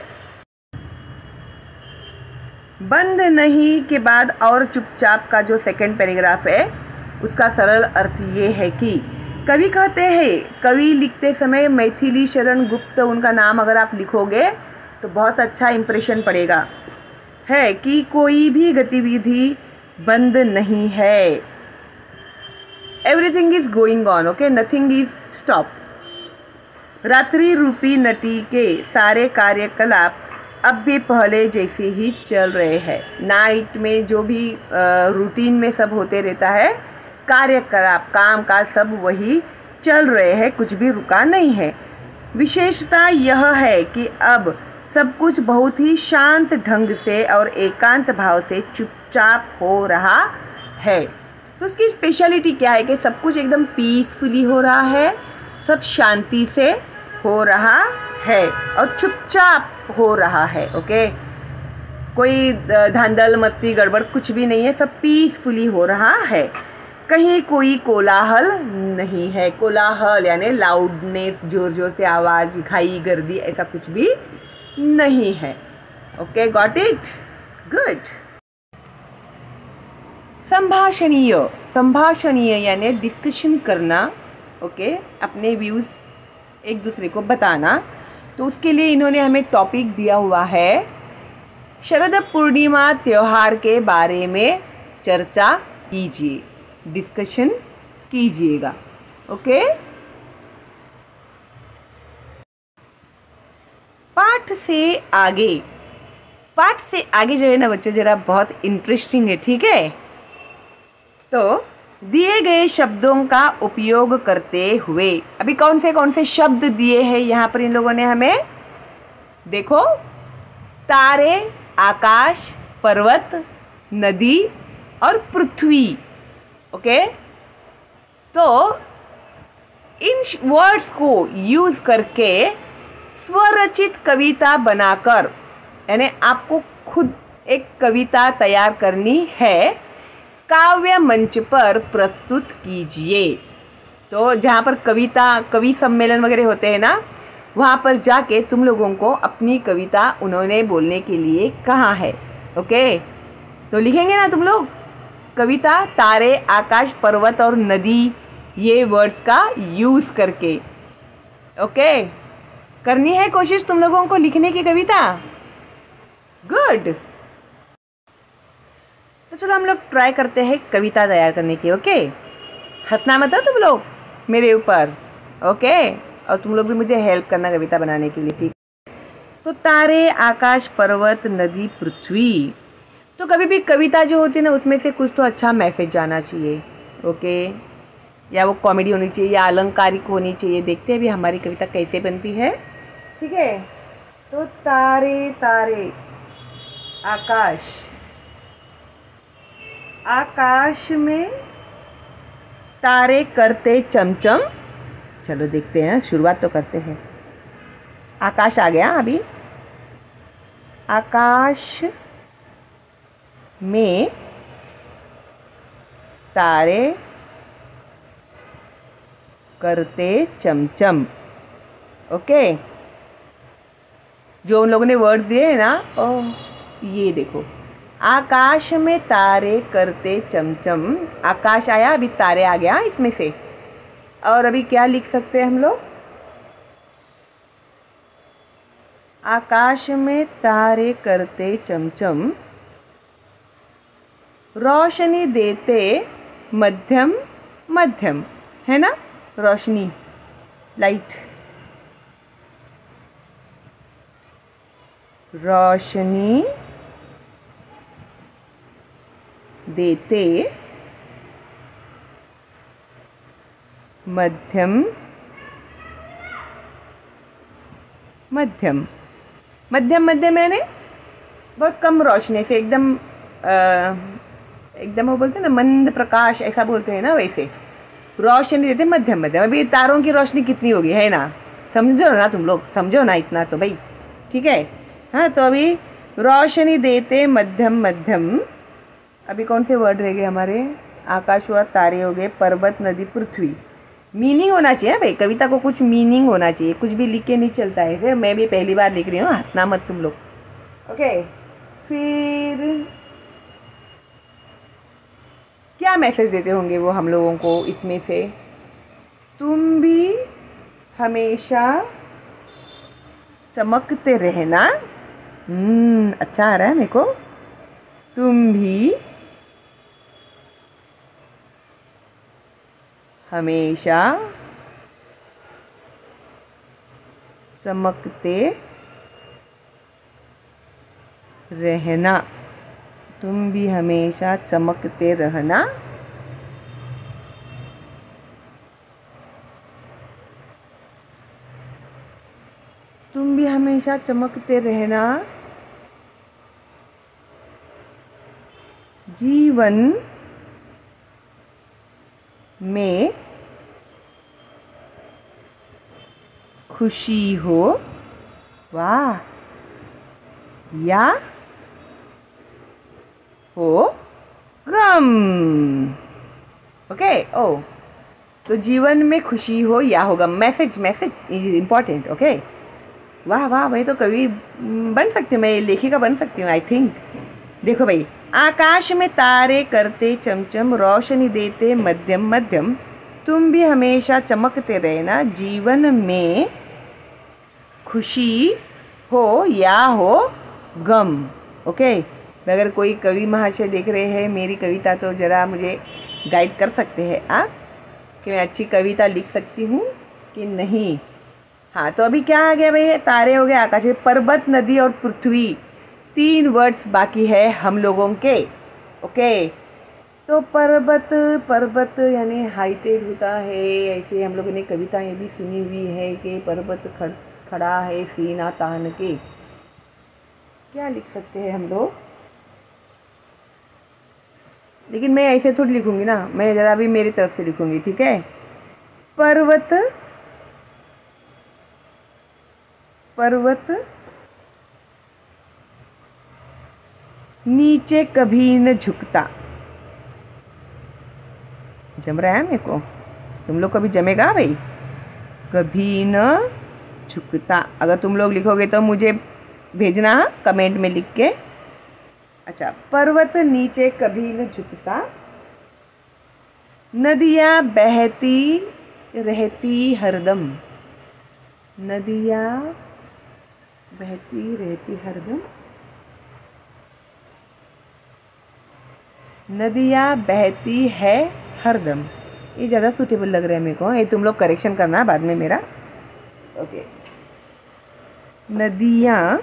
बंद नहीं के बाद और चुपचाप का जो सेकंड पैराग्राफ है उसका सरल अर्थ ये है कि कवि कहते हैं, कवि लिखते समय मैथिली शरण गुप्त उनका नाम अगर आप लिखोगे तो बहुत अच्छा इम्प्रेशन पड़ेगा, है कि कोई भी गतिविधि बंद नहीं है। Everything is going on, okay, nothing is stop. रात्रि रूपी नटी के सारे कार्यकलाप अब भी पहले जैसे ही चल रहे हैं। नाइट में जो भी रूटीन में सब होते रहता है, कार्यकलाप काम काज सब वही चल रहे हैं, कुछ भी रुका नहीं है। विशेषता यह है कि अब सब कुछ बहुत ही शांत ढंग से और एकांत भाव से चुपचाप हो रहा है। तो उसकी स्पेशलिटी क्या है कि सब कुछ एकदम पीसफुली हो रहा है, सब शांति से हो रहा है और चुपचाप हो रहा है। ओके, कोई धांधल मस्ती गड़बड़ कुछ भी नहीं है, सब पीसफुली हो रहा है। कहीं कोई कोलाहल नहीं है। कोलाहल यानी लाउडनेस, जोर जोर से आवाज़, घाई गर्दी, ऐसा कुछ भी नहीं है। Okay, got it, good. संभाषणीय, संभाषणीय यानी डिस्कशन करना, ओके, अपने व्यूज़ एक दूसरे को बताना। तो उसके लिए इन्होंने हमें टॉपिक दिया हुआ है, शरद पूर्णिमा त्यौहार के बारे में चर्चा कीजिए, डिस्कशन कीजिएगा। ओके, पाठ से आगे, पाठ से आगे जो है ना बच्चों ज़रा बहुत इंटरेस्टिंग है, ठीक है। तो दिए गए शब्दों का उपयोग करते हुए, अभी कौन से कौन से शब्द दिए हैं यहाँ पर इन लोगों ने हमें, देखो, तारे, आकाश, पर्वत, नदी और पृथ्वी। ओके, तो इन वर्ड्स को यूज़ करके स्वरचित कविता बनाकर, यानी आपको खुद एक कविता तैयार करनी है, काव्य मंच पर प्रस्तुत कीजिए। तो जहाँ पर कविता कवि सम्मेलन वगैरह होते हैं ना, वहाँ पर जाके तुम लोगों को अपनी कविता उन्होंने बोलने के लिए कहा है। ओके, तो लिखेंगे ना तुम लोग कविता तारे, आकाश, पर्वत और नदी, ये वर्ड्स का यूज़ करके। ओके, करनी है कोशिश तुम लोगों को लिखने की कविता। गुड, तो चलो हम लोग ट्राई करते हैं कविता तैयार करने की। ओके, हंसना मत हो तुम लोग मेरे ऊपर। ओके, और तुम लोग भी मुझे हेल्प करना कविता बनाने के लिए, ठीक। तो तारे, आकाश, पर्वत, नदी, पृथ्वी। तो कभी भी कविता जो होती है ना, उसमें से कुछ तो अच्छा मैसेज जाना चाहिए। ओके, या वो कॉमेडी होनी चाहिए या अलंकारिक होनी चाहिए। देखते हैं भी हमारी कविता कैसे बनती है, ठीक है। तो तारे, तारे, आकाश, आकाश में तारे करते चमचम। चलो देखते हैं, शुरुआत तो करते हैं। आकाश आ गया अभी। आकाश में तारे करते चमचम। ओके, जो उन लोगों ने वर्ड्स दिए हैं ना, ओह ये देखो, आकाश में तारे करते चमचम। आकाश आया, अभी तारे आ गया इसमें से। और अभी क्या लिख सकते हैं हम लोग? आकाश में तारे करते चमचम, रोशनी देते मध्यम मध्यम, है ना? रोशनी, लाइट, रोशनी देते मध्यम मध्यम। मध्यम मध्यम यानी बहुत कम रोशनी से, एकदम एकदम वो बोलते हैं ना मंद प्रकाश, ऐसा बोलते हैं ना, वैसे रोशनी देते मध्यम मध्यम। अभी तारों की रोशनी कितनी होगी, है ना? समझो ना तुम लोग, समझो ना इतना तो भाई, ठीक है? हाँ, तो अभी रोशनी देते मध्यम मध्यम। अभी कौन से वर्ड रह गए हमारे? आकाश हुआ, तारे हो गए, पर्वत, नदी, पृथ्वी। मीनिंग होना चाहिए भाई, कविता को कुछ मीनिंग होना चाहिए, कुछ भी लिख के नहीं चलता है। फिर मैं भी पहली बार लिख रही हूँ, हंसना मत तुम लोग, ओके? फिर क्या मैसेज देते होंगे वो हम लोगों को इसमें से? तुम भी हमेशा चमकते रहना। हम्म अच्छा आ रहा है मेरे को। तुम भी हमेशा चमकते रहना। तुम भी हमेशा चमकते रहना। तुम भी हमेशा चमकते रहना। जीवन में खुशी हो, वाह, या हो गम। ओके, ओ तो जीवन में खुशी हो या हो गम। Message message is important. Okay, वाह वाह, मैं तो कवि बन सकती हूँ, मैं लेखिका बन सकती हूँ आई थिंक। देखो भाई, आकाश में तारे करते चमचम, रोशनी देते मध्यम मध्यम, तुम भी हमेशा चमकते रहना। जीवन में खुशी हो या हो गम। ओके, अगर कोई कवि महाशय देख रहे हैं मेरी कविता तो ज़रा मुझे गाइड कर सकते हैं आप कि मैं अच्छी कविता लिख सकती हूँ कि नहीं। हाँ, तो अभी क्या आ गया भाई? तारे हो गए, आकाश में, पर्वत, नदी और पृथ्वी, तीन वर्ड्स बाकी है हम लोगों के। ओके, तो पर्वत, पर्वत यानी हाइटेड होता है, ऐसे हम लोगों ने कविताएं भी सुनी हुई है कि पर्वत खड़ खड़ा है सीना तान के। क्या लिख सकते हैं हम लोग? लेकिन मैं ऐसे थोड़ी लिखूंगी ना, मैं ज़रा भी मेरी तरफ से लिखूंगी, ठीक है? पर्वत, पर्वत नीचे कभी न झुकता। जम रहा है मेरे को? तुम लोग कभी जमेगा भाई? कभी न झुकता। अगर तुम लोग लिखोगे तो मुझे भेजना कमेंट में लिख के। अच्छा, पर्वत नीचे कभी न झुकता, नदियाँ बहती रहती हरदम। नदियाँ बहती रहती हरदम। नदियाँ बहती है हरदम। ये ज़्यादा सूटेबल लग रहा है मेरे को, ये तुम लोग करेक्शन करना बाद में मेरा। ओके, नदियाँ,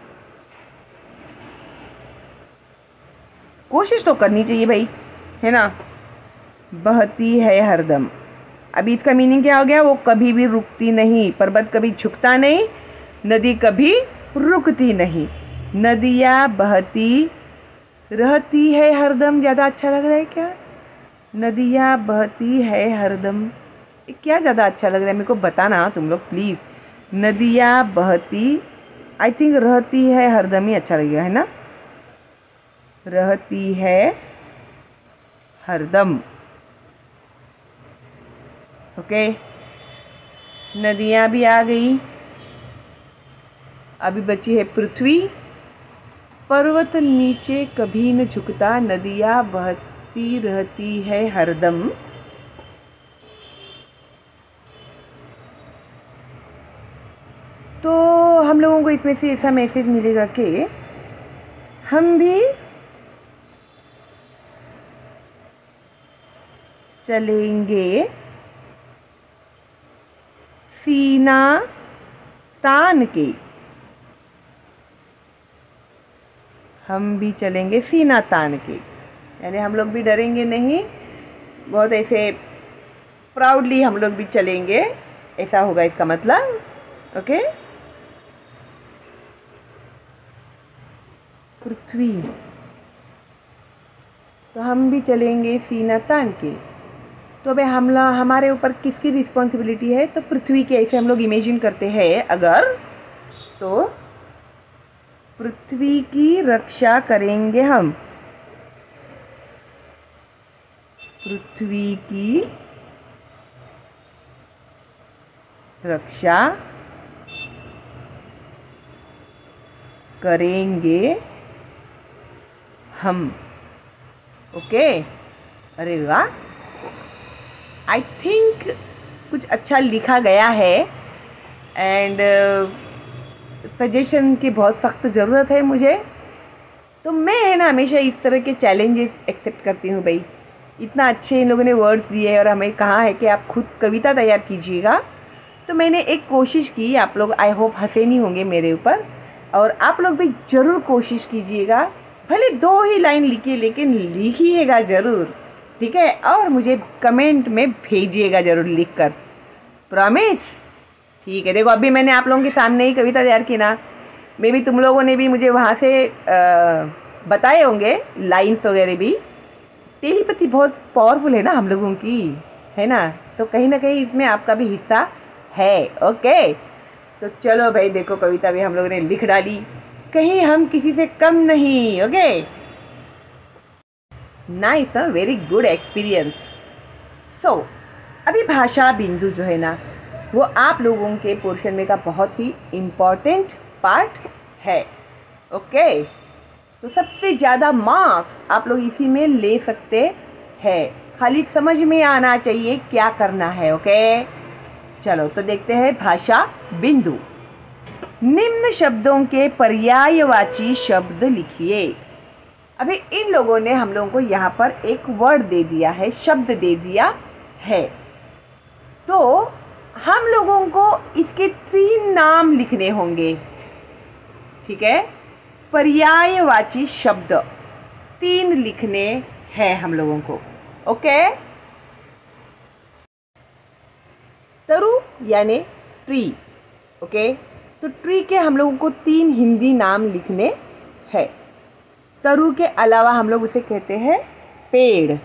कोशिश तो करनी चाहिए भाई, है ना? बहती है हरदम। अभी इसका मीनिंग क्या हो गया? वो कभी भी रुकती नहीं। पर्वत कभी झुकता नहीं, नदी कभी रुकती नहीं। नदियाँ बहती रहती है हरदम। ज़्यादा अच्छा लग रहा है क्या? नदियाँ बहती है हरदम, क्या ज़्यादा अच्छा लग रहा है मेरे को बताना तुम लोग प्लीज़। नदियाँ बहती, आई थिंक रहती है हरदम ही अच्छा लगेगा, है ना? रहती है हरदम। ओके, नदियाँ भी आ गई। अभी बची है पृथ्वी। पर्वत नीचे कभी न झुकता, नदियाँ बहती रहती है हरदम। हम लोगों को इसमें से ऐसा मैसेज मिलेगा कि हम भी चलेंगे सीना तान के, हम भी चलेंगे सीना तान के, यानी हम लोग भी डरेंगे नहीं, बहुत ऐसे प्राउडली हम लोग भी चलेंगे, ऐसा होगा इसका मतलब। ओके, पृथ्वी, तो हम भी चलेंगे सीना तान के। तो अबे हमला हमारे ऊपर किसकी रिस्पॉन्सिबिलिटी है? तो पृथ्वी के, ऐसे हम लोग इमेजिन करते हैं अगर, तो पृथ्वी की रक्षा करेंगे हम, पृथ्वी की रक्षा करेंगे हम। ओके, अरे वाह, आई थिंक कुछ अच्छा लिखा गया है एंड सजेशन की बहुत सख्त ज़रूरत है मुझे। तो मैं है ना हमेशा इस तरह के चैलेंजेस एक्सेप्ट करती हूँ भाई। इतना अच्छे इन लोगों ने वर्ड्स दिए हैं और हमें कहा है कि आप खुद कविता तैयार कीजिएगा, तो मैंने एक कोशिश की। आप लोग आई होप हंसे नहीं होंगे मेरे ऊपर, और आप लोग भी ज़रूर कोशिश कीजिएगा, भले दो ही लाइन लिखिए लेकिन लिखिएगा ज़रूर, ठीक है? और मुझे कमेंट में भेजिएगा ज़रूर लिख कर, प्रॉमिस, ठीक है? देखो अभी मैंने आप लोगों के सामने ही कविता तैयार की ना, मे भी तुम लोगों ने भी मुझे वहाँ से आ, बताए होंगे लाइन्स वगैरह भी। टेलीपैथी बहुत पावरफुल है ना हम लोगों की, है ना? तो कहीं ना कहीं इसमें आपका भी हिस्सा है। ओके, तो चलो भाई, देखो कविता भी हम लोगों ने लिख डाली, कहीं हम किसी से कम नहीं। Okay, nice, very good experience. So अभी भाषा बिंदु जो है ना, वो आप लोगों के पोर्शन में का बहुत ही इम्पॉर्टेंट पार्ट है। ओके, तो सबसे ज़्यादा मार्क्स आप लोग इसी में ले सकते हैं, खाली समझ में आना चाहिए क्या करना है। ओके, चलो तो देखते हैं भाषा बिंदु। निम्न शब्दों के पर्यायवाची शब्द लिखिए। अभी इन लोगों ने हम लोगों को यहाँ पर एक वर्ड दे दिया है, शब्द दे दिया है, तो हम लोगों को इसके तीन नाम लिखने होंगे, ठीक है? पर्यायवाची शब्द तीन लिखने हैं हम लोगों को। ओके, तरु यानी ट्री। ओके, तो ट्री के हम लोगों को तीन हिंदी नाम लिखने हैं। तरु के अलावा हम लोग उसे कहते हैं पेड़,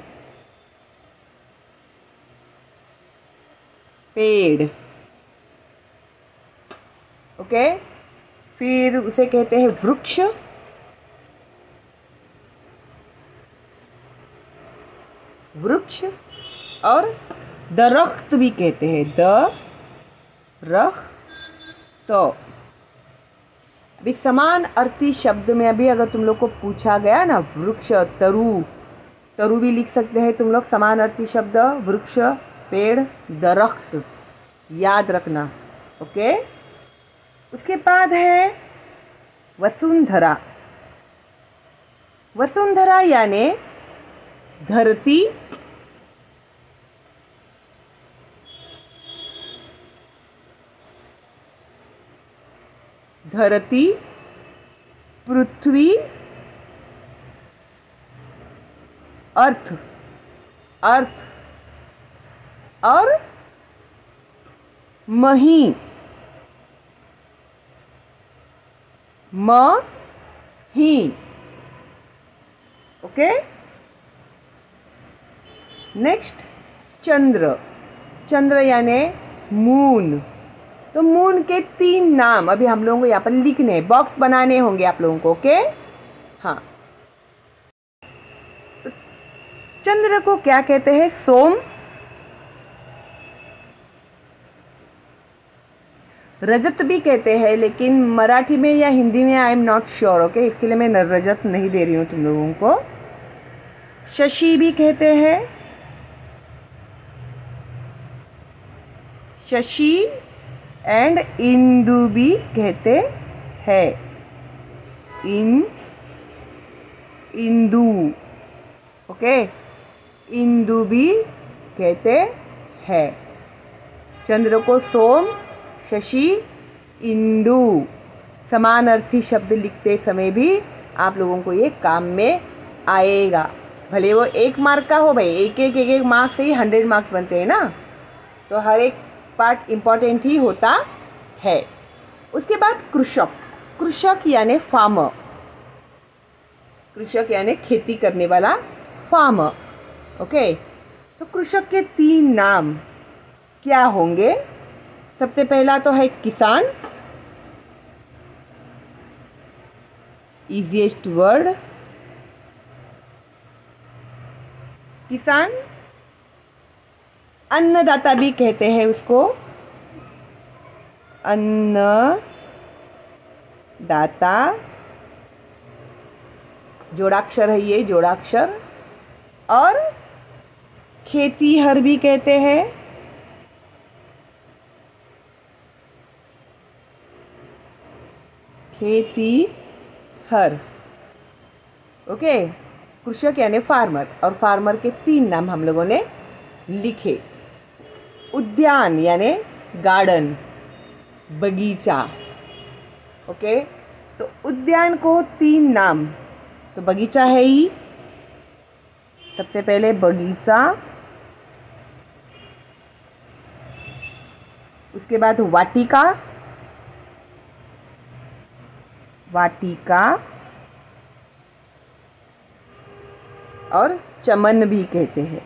पेड़। ओके, फिर उसे कहते हैं वृक्ष, वृक्ष, और दरख्त भी कहते हैं, दरख्त। तो अभी समान अर्थी शब्द में अभी अगर तुम लोग को पूछा गया ना, वृक्ष, तरु, तरु भी लिख सकते हैं तुम लोग, समान अर्थी शब्द वृक्ष, पेड़, दरख्त, याद रखना। ओके, उसके बाद है वसुंधरा। वसुंधरा यानी धरती, धरती, पृथ्वी, अर्थ, अर्थ, और मही, म ही। ओके, नेक्स्ट चंद्र, चंद्र यानी मून। तो मून के तीन नाम अभी हम लोगों को यहाँ पर लिखने, बॉक्स बनाने होंगे आप लोगों को। ओके, हाँ, तो चंद्र को क्या कहते हैं? सोम, रजत भी कहते हैं, लेकिन मराठी में या हिंदी में I am not sure. Okay, इसके लिए मैं रजत नहीं दे रही हूँ तुम लोगों को। शशि भी कहते हैं, शशि, एंड इंदु भी कहते हैं। इन इंदु, ओके, इंदु भी कहते हैं। चंद्र को सोम, शशि, इंदु। समानार्थी शब्द लिखते समय भी आप लोगों को ये काम में आएगा, भले वो एक मार्क का हो। भाई एक एक एक एक मार्क्स से ही हंड्रेड मार्क्स बनते हैं ना, तो हर एक पार्ट इम्पॉर्टेंट ही होता है। उसके बाद कृषक, कृषक यानी फार्मर, कृषक यानी खेती करने वाला, फार्मर, ओके। तो कृषक के तीन नाम क्या होंगे? सबसे पहला तो है किसान, इजीएस्ट वर्ड किसान। अन्नदाता भी कहते हैं उसको, अन्नदाता, जोड़ाक्षर है ये, जोड़ाक्षर। और खेतीहर भी कहते हैं, खेतीहर, ओके। कृषक यानी फार्मर, और फार्मर के तीन नाम हम लोगों ने लिखे। उद्यान यानी गार्डन, बगीचा, ओके। तो उद्यान को तीन नाम, तो बगीचा है ही, सबसे पहले बगीचा, उसके बाद वाटिका, वाटिका, और चमन भी कहते हैं,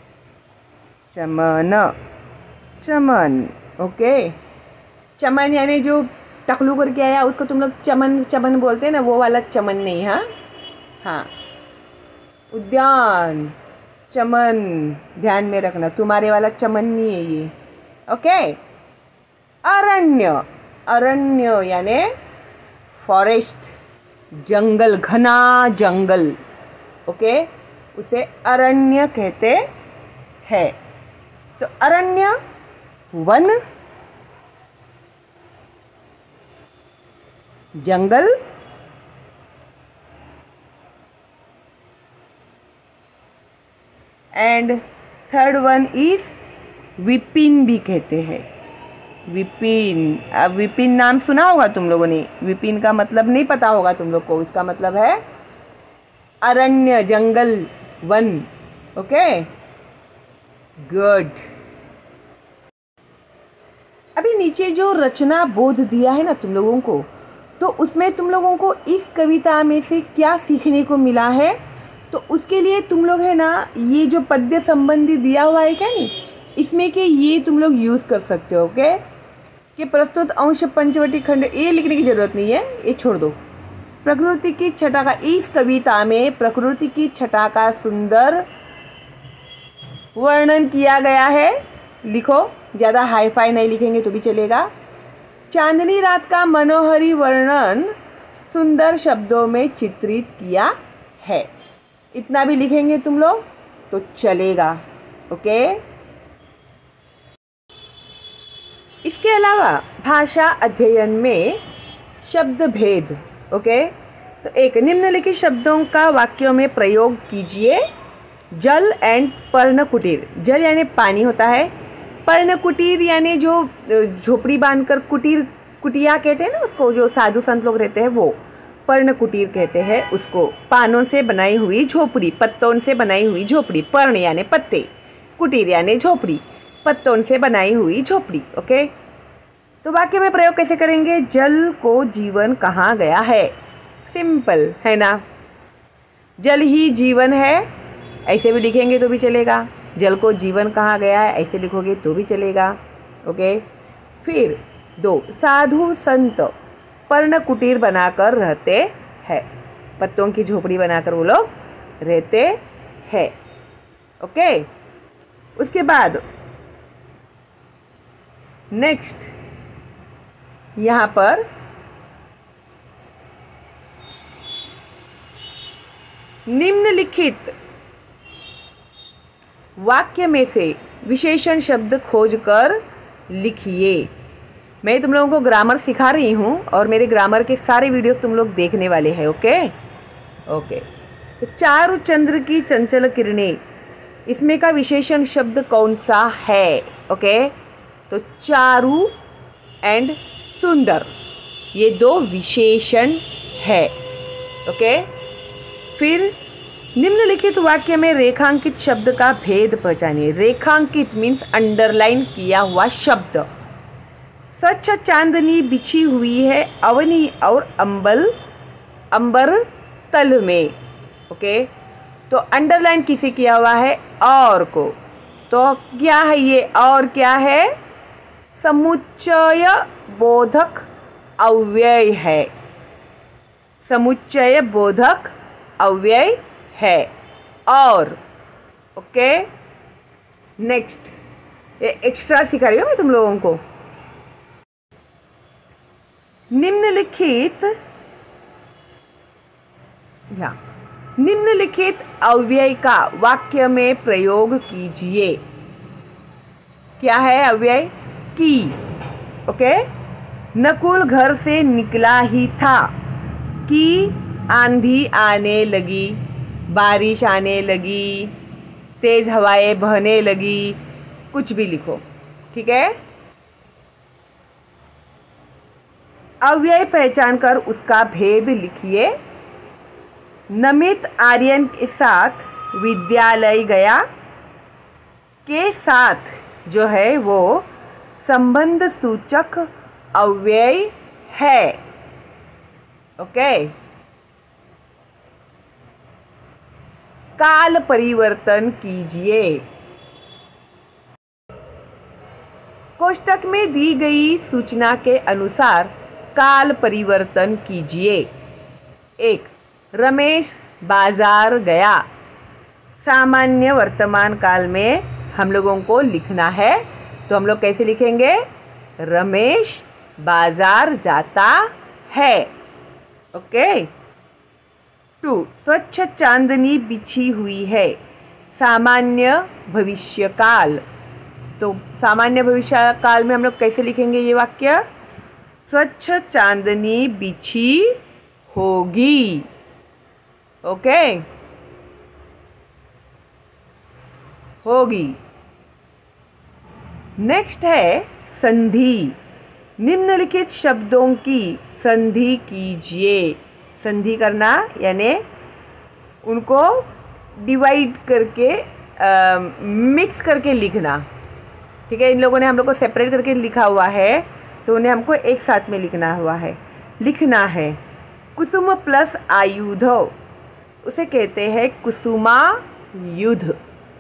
चमन, चमन, ओके। चमन यानी जो टकलू करके आया उसको तुम लोग चमन चमन बोलते हैं ना, वो वाला चमन नहीं। हाँ हाँ, उद्यान, चमन, ध्यान में रखना, तुम्हारे वाला चमन नहीं है ये, ओके। अरण्य, अरण्य यानी फॉरेस्ट, जंगल, घना जंगल, ओके, उसे अरण्य कहते हैं। तो अरण्य वन, जंगल, एंड थर्ड वन इज विपिन भी कहते हैं, विपिन। अब विपिन नाम सुना होगा तुम लोगों ने, विपिन का मतलब नहीं पता होगा तुम लोग को, इसका मतलब है अरण्य, जंगल, वन, ओके, गुड। अभी नीचे जो रचना बोध दिया है ना तुम लोगों को, तो उसमें तुम लोगों को इस कविता में से क्या सीखने को मिला है? तो उसके लिए तुम लोग है ना, ये जो पद्य संबंधी दिया हुआ है क्या नहीं, इसमें के ये तुम लोग यूज़ कर सकते हो, ओके। कि प्रस्तुत अंश पंचवटी खंड, ये लिखने की ज़रूरत नहीं है, ये छोड़ दो। प्रकृति की छटा का, इस कविता में प्रकृति की छटा का सुंदर वर्णन किया गया है, लिखो, ज़्यादा हाई फाई नहीं लिखेंगे तो भी चलेगा। चांदनी रात का मनोहरी वर्णन सुंदर शब्दों में चित्रित किया है, इतना भी लिखेंगे तुम लोग तो चलेगा, ओके। इसके अलावा भाषा अध्ययन में शब्द भेद, ओके। तो एक, निम्नलिखित शब्दों का वाक्यों में प्रयोग कीजिए। जल एंड पर्णकुटीर, जल यानी पानी होता है, पर्णकुटीर यानी जो झोपड़ी बांधकर कुटीर, कुटिया कहते हैं ना उसको, जो साधु संत लोग रहते हैं वो पर्णकुटीर कहते हैं उसको। पानों से बनाई हुई झोपड़ी, पत्तों से बनाई हुई झोपड़ी, पर्ण यानी पत्ते, कुटीर यानी झोपड़ी, पत्तों से बनाई हुई झोपड़ी, ओके। तो वाक्य में प्रयोग कैसे करेंगे? जल को जीवन कहा गया है, सिंपल है ना, जल ही जीवन है, ऐसे भी लिखेंगे तो भी चलेगा। जल को जीवन कहा गया है, ऐसे लिखोगे तो भी चलेगा, ओके। फिर दो, साधु संत पर्ण कुटीर बनाकर रहते हैं, पत्तों की झोपड़ी बनाकर वो लोग रहते हैं, ओके। उसके बाद नेक्स्ट यहाँ पर निम्नलिखित वाक्य में से विशेषण शब्द खोजकर लिखिए। मैं तुम लोगों को ग्रामर सिखा रही हूँ और मेरे ग्रामर के सारे वीडियोस तुम लोग देखने वाले हैं। ओके ओके तो चारु चंद्र की चंचल किरणें, इसमें का विशेषण शब्द कौन सा है? ओके तो चारु एंड सुंदर, ये दो विशेषण है। ओके फिर निम्नलिखित वाक्य में रेखांकित शब्द का भेद पहचानिए। रेखांकित मीन्स अंडरलाइन किया हुआ शब्द। स्वच्छ चांदनी बिछी हुई है अवनी और अंबल अंबर तल में। ओके तो अंडरलाइन किसे किया हुआ है? और को। तो क्या है ये? और क्या है? समुच्चय बोधक अव्यय है। समुच्चय बोधक अव्यय है। और ओके नेक्स्ट, ये एक्स्ट्रा सिखा रही हूँ मैं तुम लोगों को। निम्नलिखित या निम्नलिखित अव्यय का वाक्य में प्रयोग कीजिए। क्या है अव्यय? की। ओके नकुल घर से निकला ही था कि आंधी आने लगी, बारिश आने लगी, तेज हवाएं बहने लगी, कुछ भी लिखो। ठीक है। अव्यय पहचान कर उसका भेद लिखिए। नमित आर्यन के साथ विद्यालय गया के साथ जो है वो संबंध सूचक अव्यय है। ओके काल परिवर्तन कीजिए। कोष्टक में दी गई सूचना के अनुसार काल परिवर्तन कीजिए। एक, रमेश बाजार गया। सामान्य वर्तमान काल में हम लोगों को लिखना है, तो हम लोग कैसे लिखेंगे? रमेश बाजार जाता है। ओके टू, स्वच्छ चांदनी बिछी हुई है। सामान्य भविष्यकाल, तो सामान्य भविष्यकाल में हम लोग कैसे लिखेंगे ये वाक्य? स्वच्छ चांदनी बिछी होगी। ओके होगी। नेक्स्ट है संधि। निम्नलिखित शब्दों की संधि कीजिए। संधि करना यानी उनको डिवाइड करके आ, मिक्स करके लिखना। ठीक है, इन लोगों ने हम लोग को सेपरेट करके लिखा हुआ है, तो उन्हें हमको एक साथ में लिखना हुआ है लिखना है। कुसुम प्लस आयुध, उसे कहते हैं कुसुमायुध।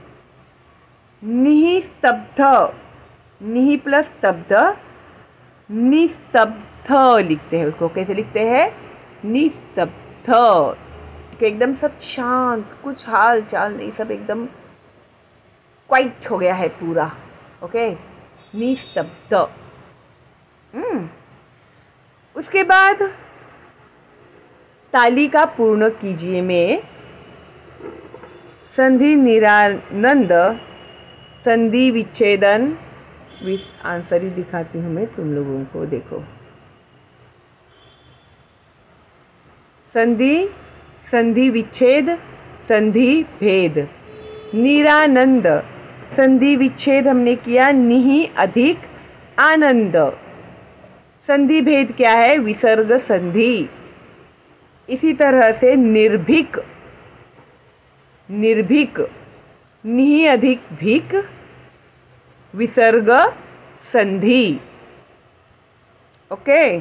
निस्तब्ध, निहि प्लस स्तब्ध, निस्तब्ध लिखते हैं उसको। कैसे लिखते हैं? निस्तब्ध। कि एकदम सब शांत, कुछ हाल चाल नहीं, सब एकदम क्वाइट हो गया है पूरा। ओके निस्तब्ध। हम्म उसके बाद तालिका पूर्ण कीजिए में संधि निरानंद, संधि विच्छेदन। विस आंसर ही दिखाती हूँ मैं तुम लोगों को, देखो। संधि, संधि विच्छेद, संधि भेद। निरानंद, संधि विच्छेद हमने किया निहि अधिक आनंद। संधि भेद क्या है? विसर्ग संधि। इसी तरह से निर्भीक, निर्भीक निहि अधिक भीक, विसर्ग संधि। ओके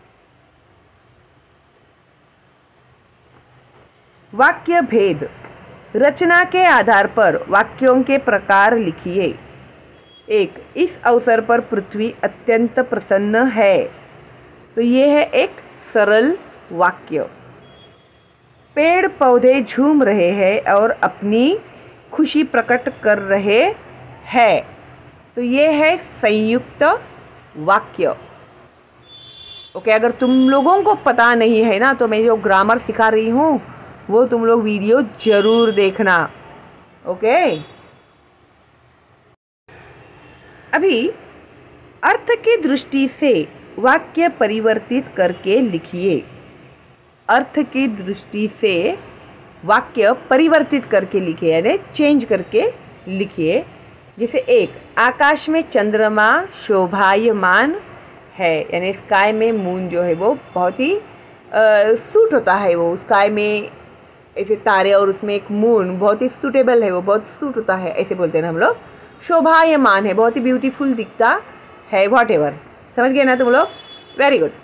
वाक्य भेद। रचना के आधार पर वाक्यों के प्रकार लिखिए। एक, इस अवसर पर पृथ्वी अत्यंत प्रसन्न है। तो ये है एक सरल वाक्य। पेड़ पौधे झूम रहे हैं और अपनी खुशी प्रकट कर रहे हैं। तो ये है संयुक्त वाक्य। ओके अगर तुम लोगों को पता नहीं है ना, तो मैं जो ग्रामर सिखा रही हूँ वो तुम लोग वीडियो जरूर देखना। ओके अभी अर्थ की दृष्टि से वाक्य परिवर्तित करके लिखिए। अर्थ की दृष्टि से वाक्य परिवर्तित करके लिखिए, यानी चेंज करके लिखिए। जैसे एक, आकाश में चंद्रमा शोभायमान है, यानी स्काई में मून जो है वो बहुत ही सूट होता है, वो स्काई में ऐसे तारे और उसमें एक मून बहुत ही सूटेबल है, वो बहुत सूट होता है, ऐसे बोलते हैं ना हम लोग। शोभायमान है, बहुत ही ब्यूटीफुल दिखता है, वॉट एवर। समझ गए ना तुम लोग? Very good.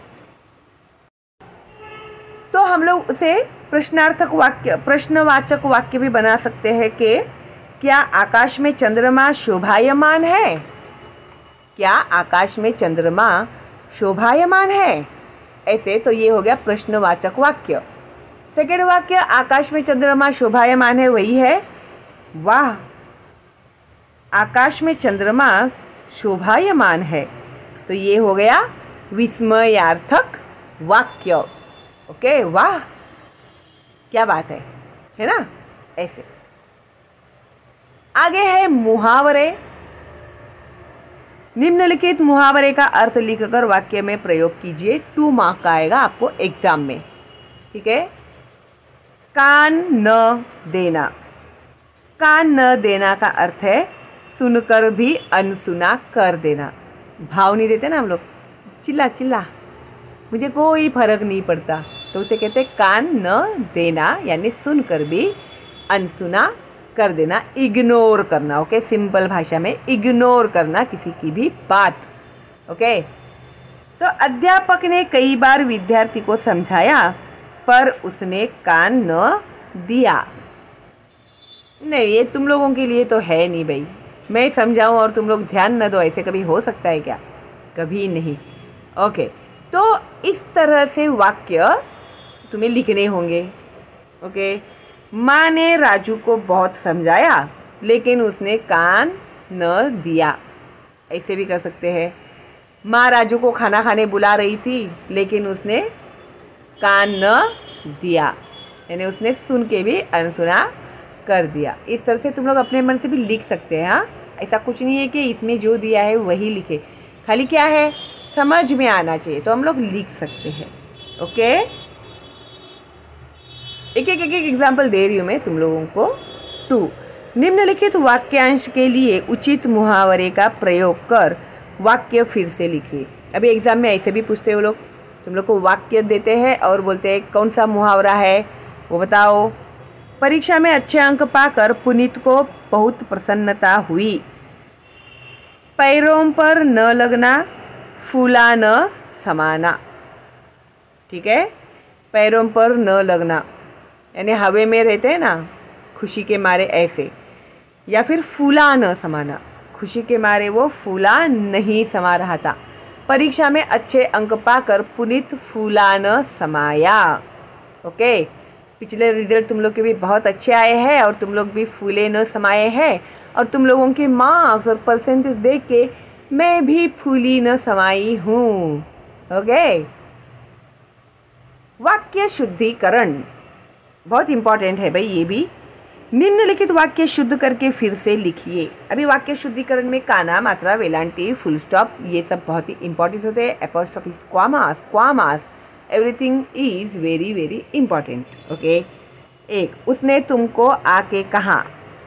तो हम लोग उसे प्रश्नार्थक वाक्य, प्रश्नवाचक वाक्य भी बना सकते हैं कि क्या आकाश में चंद्रमा शोभायमान है? क्या आकाश में चंद्रमा शोभायमान है? ऐसे, तो ये हो गया प्रश्नवाचक वाक्य। सेकेंड वाक्य, आकाश में चंद्रमा शोभायमान है, वही है वाह आकाश में चंद्रमा शोभायमान है, तो ये हो गया विस्मयार्थक वाक्य। ओके, वाह क्या बात है, है ना? ऐसे। आगे है मुहावरे। निम्नलिखित मुहावरे का अर्थ लिखकर वाक्य में प्रयोग कीजिए। टू मार्क का आएगा आपको एग्जाम में, ठीक है? कान न देना। कान न देना का अर्थ है सुनकर भी अनसुना कर देना। भाव नहीं देते ना हम लोग, चिल्ला चिल्ला मुझे कोई फर्क नहीं पड़ता, तो उसे कहते हैं कान न देना, यानी सुनकर भी अनसुना कर देना, इग्नोर करना। ओके, सिंपल भाषा में इग्नोर करना किसी की भी बात। ओके, तो अध्यापक ने कई बार विद्यार्थी को समझाया पर उसने कान न दिया। नहीं, ये तुम लोगों के लिए तो है नहीं भाई, मैं समझाऊं और तुम लोग ध्यान न दो, ऐसे कभी हो सकता है क्या? कभी नहीं। ओके, तो इस तरह से वाक्य तुम्हें लिखने होंगे। ओके, माँ ने राजू को बहुत समझाया लेकिन उसने कान न दिया, ऐसे भी कर सकते हैं। माँ राजू को खाना खाने बुला रही थी लेकिन उसने कान न दिया, यानी उसने सुन के भी अनसुना कर दिया। इस तरह से तुम लोग अपने मन से भी लिख सकते हैं। हाँ, ऐसा कुछ नहीं है कि इसमें जो दिया है वही लिखे, खाली क्या है समझ में आना चाहिए, तो हम लोग लिख सकते हैं। ओके, एक एक एक एक एग्जाम्पल दे रही हूँ मैं तुम लोगों को। टू, निम्नलिखित वाक्यांश के लिए उचित मुहावरे का प्रयोग कर वाक्य फिर से लिखिए। अभी एग्जाम में ऐसे भी पूछते हो लोग, तुम लोग को वाक्य देते हैं और बोलते हैं कौन सा मुहावरा है वो बताओ। परीक्षा में अच्छे अंक पाकर पुनीत को बहुत प्रसन्नता हुई। पैरों पर न लगना, फूला न समाना। ठीक है, पैरों पर न लगना यानी हवा में रहते हैं ना खुशी के मारे ऐसे, या फिर फूला न समाना, खुशी के मारे वो फूला नहीं समा रहा था। परीक्षा में अच्छे अंक पाकर पुनीत फूला न समाया। ओके, पिछले रिजल्ट तुम लोग के भी बहुत अच्छे आए हैं और तुम लोग भी फूले न समाये हैं, और तुम लोगों के मार्क्स और परसेंटेज देख के मैं भी फूली न समाई हूँ। ओके, वाक्य शुद्धिकरण बहुत इंपॉर्टेंट है भाई ये भी। निम्नलिखित वाक्य शुद्ध करके फिर से लिखिए। अभी वाक्य शुद्धिकरण में काना, मात्रा, वेलांटी, फुल स्टॉप ये सब बहुत ही इंपॉर्टेंट होते हैं। Apostrophe, commas, commas, everything is very very important. Okay, एक, उसने तुमको आके कहा।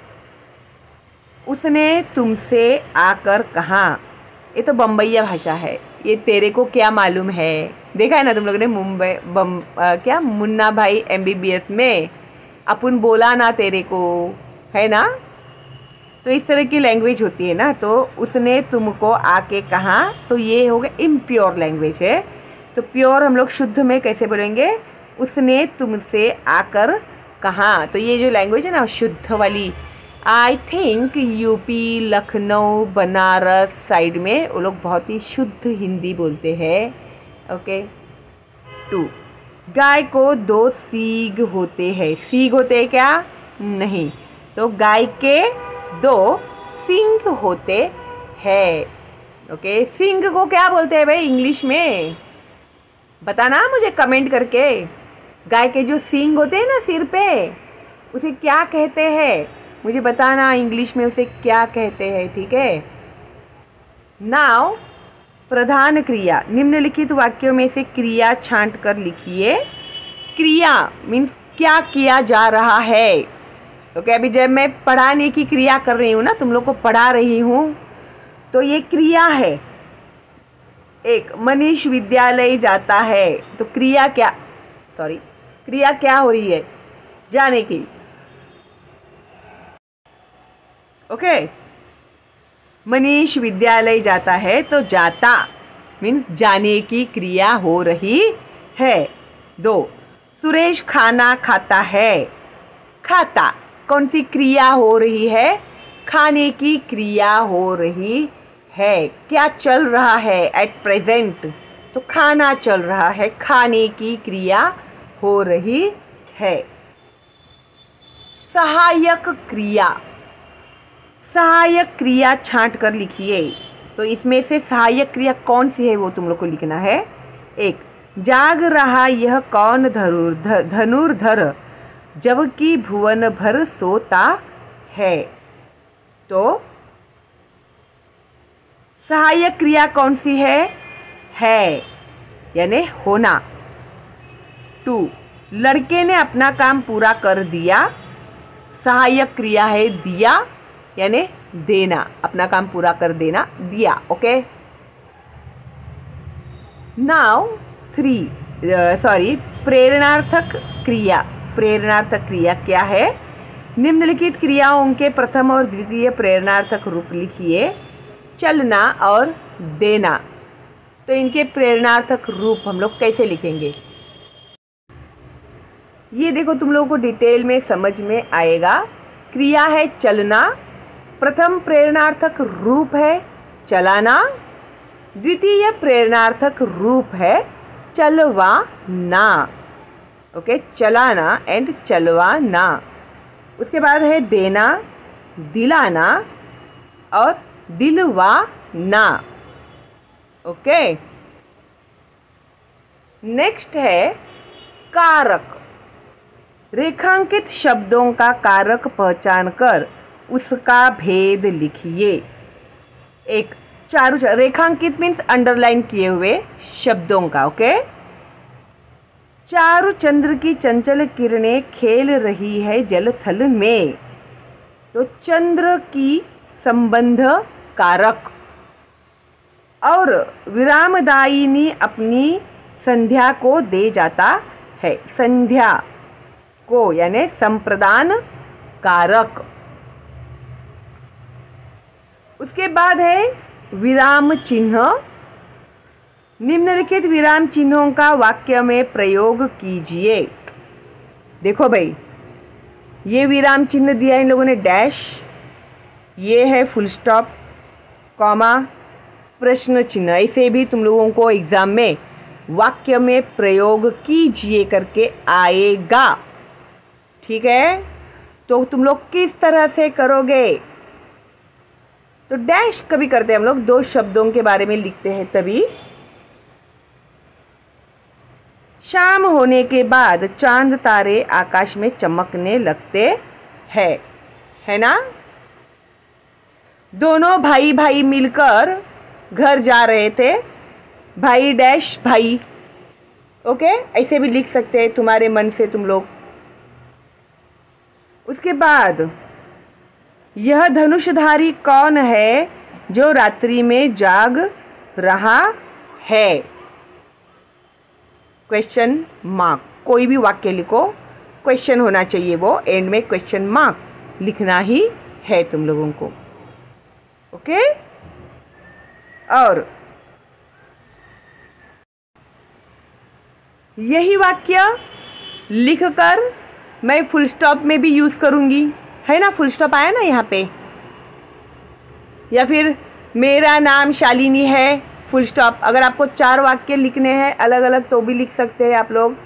उसने तुमसे आकर कहा, ये तो बम्बईया भाषा है। ये तेरे को क्या मालूम है, देखा है ना तुम लोगों ने मुंबई बम आ, क्या मुन्ना भाई एमबीबीएस में, अपन बोला ना तेरे को, है ना? तो इस तरह की लैंग्वेज होती है ना। तो उसने तुमको आके कहा, तो ये हो गया इम्प्योर लैंग्वेज है। तो प्योर हम लोग शुद्ध में कैसे बोलेंगे? उसने तुमसे आकर कहा। तो ये जो लैंग्वेज है ना शुद्ध वाली, I think UP, Lucknow, Banaras side में वो लोग बहुत ही शुद्ध हिंदी बोलते हैं। ओके, टू, गाय को दो सींग होते हैं। सींग होते हैं क्या? नहीं, तो गाय के दो सींग होते हैं। ओके, सींग को क्या बोलते हैं भाई इंग्लिश में? बताना मुझे कमेंट करके। गाय के जो सींग होते हैं ना सिर पे, उसे क्या कहते हैं मुझे बताना इंग्लिश में, उसे क्या कहते हैं। ठीक है, नाउ प्रधान क्रिया, निम्नलिखित वाक्यों में से क्रिया छांट कर लिखिए। क्रिया मीन्स क्या किया जा रहा है। ओके, अभी जब मैं पढ़ाने की क्रिया कर रही हूँ ना, तुम लोग को पढ़ा रही हूँ, तो ये क्रिया है। एक, मनीष विद्यालय जाता है, तो क्रिया क्या, सॉरी क्रिया क्या हो रही है, जाने की। ओके, मनीष विद्यालय जाता है, तो जाता मीन्स जाने की क्रिया हो रही है। दो, सुरेश खाना खाता है। खाता कौन सी क्रिया हो रही है, खाने की क्रिया हो रही है। क्या चल रहा है एट प्रेजेंट, तो खाना चल रहा है, खाने की क्रिया हो रही है। सहायक क्रिया, सहायक क्रिया छांट कर लिखिए। तो इसमें से सहायक क्रिया कौन सी है वो तुम लोग को लिखना है। एक, जाग रहा यह कौन धनुर्धर धनुर्धर जबकि भुवन भर सोता है। तो सहायक क्रिया कौन सी है, है यानी होना। टू, लड़के ने अपना काम पूरा कर दिया, सहायक क्रिया है दिया यानी देना, अपना काम पूरा कर देना, दिया। ओके, नाउ थ्री, सॉरी प्रेरणार्थक क्रिया। प्रेरणार्थक क्रिया क्या है, निम्नलिखित क्रियाओं के प्रथम और द्वितीय प्रेरणार्थक रूप लिखिए। चलना और देना, तो इनके प्रेरणार्थक रूप हम लोग कैसे लिखेंगे, ये देखो तुम लोगों को डिटेल में समझ में आएगा। क्रिया है चलना, प्रथम प्रेरणार्थक रूप है चलाना, द्वितीय प्रेरणार्थक रूप है चलवाना। ओके, चलाना एंड चलवाना। उसके बाद है देना, दिलाना और दिलवाना। ओके, नेक्स्ट है कारक। रेखांकित शब्दों का कारक पहचान कर उसका भेद लिखिए। एक, चारु रेखांकित मीन्स अंडरलाइन किए हुए शब्दों का। ओके, चारु चंद्र की चंचल किरणें खेल रही है जल थल में, तो चंद्र की संबंध कारक। और विरामदायिनी अपनी संध्या को दे जाता है, संध्या को यानी संप्रदान कारक। उसके बाद है विराम चिन्ह। निम्नलिखित विराम चिन्हों का वाक्य में प्रयोग कीजिए। देखो भाई, ये विराम चिन्ह दिया इन लोगों ने, डैश, ये है फुल स्टॉप, कॉमा, प्रश्न चिन्ह। ऐसे भी तुम लोगों को एग्जाम में वाक्य में प्रयोग कीजिए करके आएगा। ठीक है, तो तुम लोग किस तरह से करोगे, तो डैश कभी करते हैं हम लोग, दो शब्दों के बारे में लिखते हैं तभी। शाम होने के बाद चांद तारे आकाश में चमकने लगते हैं, है ना। दोनों भाई भाई मिलकर घर जा रहे थे, भाई डैश भाई। ओके, ऐसे भी लिख सकते हैं तुम्हारे मन से तुम लोग। उसके बाद यह धनुषधारी कौन है जो रात्रि में जाग रहा है, क्वेश्चन मार्क। कोई भी वाक्य लिखो, क्वेश्चन होना चाहिए, वो एंड में क्वेश्चन मार्क लिखना ही है तुम लोगों को। ओके, और यही वाक्य लिखकर मैं फुल स्टॉप में भी यूज़ करूँगी, है ना। फुल स्टॉप आया ना यहाँ पे, या फिर मेरा नाम शालिनी है, फुल स्टॉप। अगर आपको चार वाक्य लिखने हैं अलग अलग तो भी लिख सकते हैं आप लोग।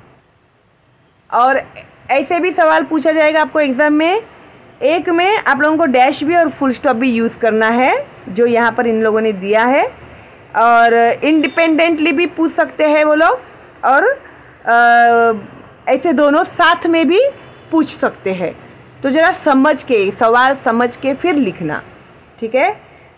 और ऐसे भी सवाल पूछा जाएगा आपको एग्ज़ाम में, एक में आप लोगों को डैश भी और फुल स्टॉप भी यूज़ करना है, जो यहाँ पर इन लोगों ने दिया है। और इंडिपेंडेंटली भी पूछ सकते हैं वो लोग, और आ, ऐसे दोनों साथ में भी पूछ सकते हैं। तो ज़रा समझ के, सवाल समझ के फिर लिखना, ठीक है।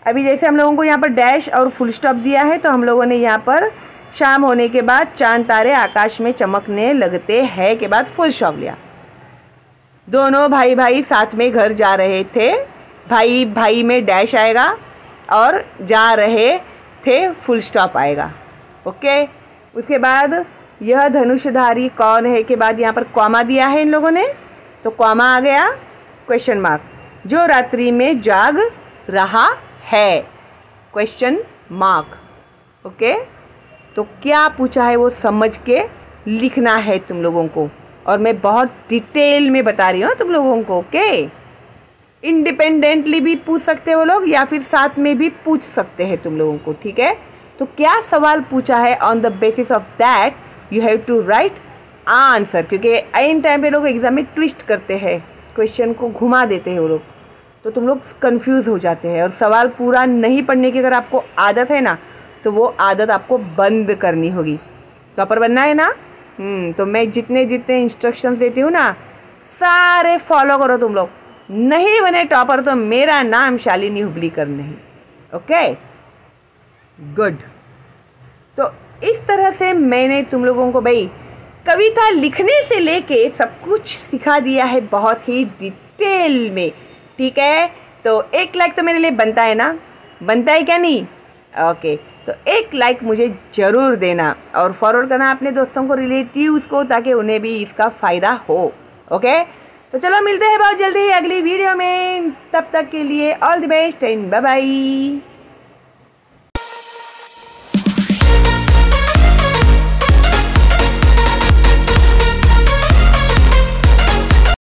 अभी जैसे हम लोगों को यहाँ पर डैश और फुल स्टॉप दिया है, तो हम लोगों ने यहाँ पर शाम होने के बाद चांद तारे आकाश में चमकने लगते हैं के बाद फुल स्टॉप लिया। दोनों भाई भाई साथ में घर जा रहे थे, भाई भाई में डैश आएगा और जा रहे थे फुल स्टॉप आएगा। ओके, उसके बाद यह धनुषधारी कौन है के बाद यहाँ पर कॉमा दिया है इन लोगों ने, तो कॉमा आ गया क्वेश्चन मार्क, जो रात्रि में जाग रहा है क्वेश्चन मार्क। ओके, तो क्या पूछा है वो समझ के लिखना है तुम लोगों को, और मैं बहुत डिटेल में बता रही हूँ तुम लोगों को। ओके, इंडिपेंडेंटली भी पूछ सकते हो लोग या फिर साथ में भी पूछ सकते हैं तुम लोगों को, ठीक है। तो क्या सवाल पूछा है, on the basis of that you have to write answer, क्योंकि एन टाइम पे लोग एग्जाम में ट्विस्ट करते हैं, क्वेश्चन को घुमा देते हैं वो लोग, तो तुम लोग कंफ्यूज हो जाते हैं। और सवाल पूरा नहीं पढ़ने की अगर आपको आदत है ना, तो वो आदत आपको बंद करनी होगी। टॉपर बनना है ना, हम्म तो मैं जितने जितने इंस्ट्रक्शंस देती हूँ ना, सारे फॉलो करो तुम लोग। नहीं बने टॉपर तो मेरा नाम शालिनी हुबलीकर नहीं। Okay, good. तो इस तरह से मैंने तुम लोगों को भाई कविता लिखने से लेके सब कुछ सिखा दिया है बहुत ही डिटेल में, ठीक है। तो एक लाइक तो मेरे लिए बनता है ना, बनता है क्या नहीं? ओके, तो एक लाइक मुझे ज़रूर देना और फॉरवर्ड करना अपने दोस्तों को, रिलेटिव्स को, ताकि उन्हें भी इसका फ़ायदा हो। ओके, तो चलो मिलते हैं बहुत जल्दी ही अगली वीडियो में। तब तक के लिए all the best and bye bye.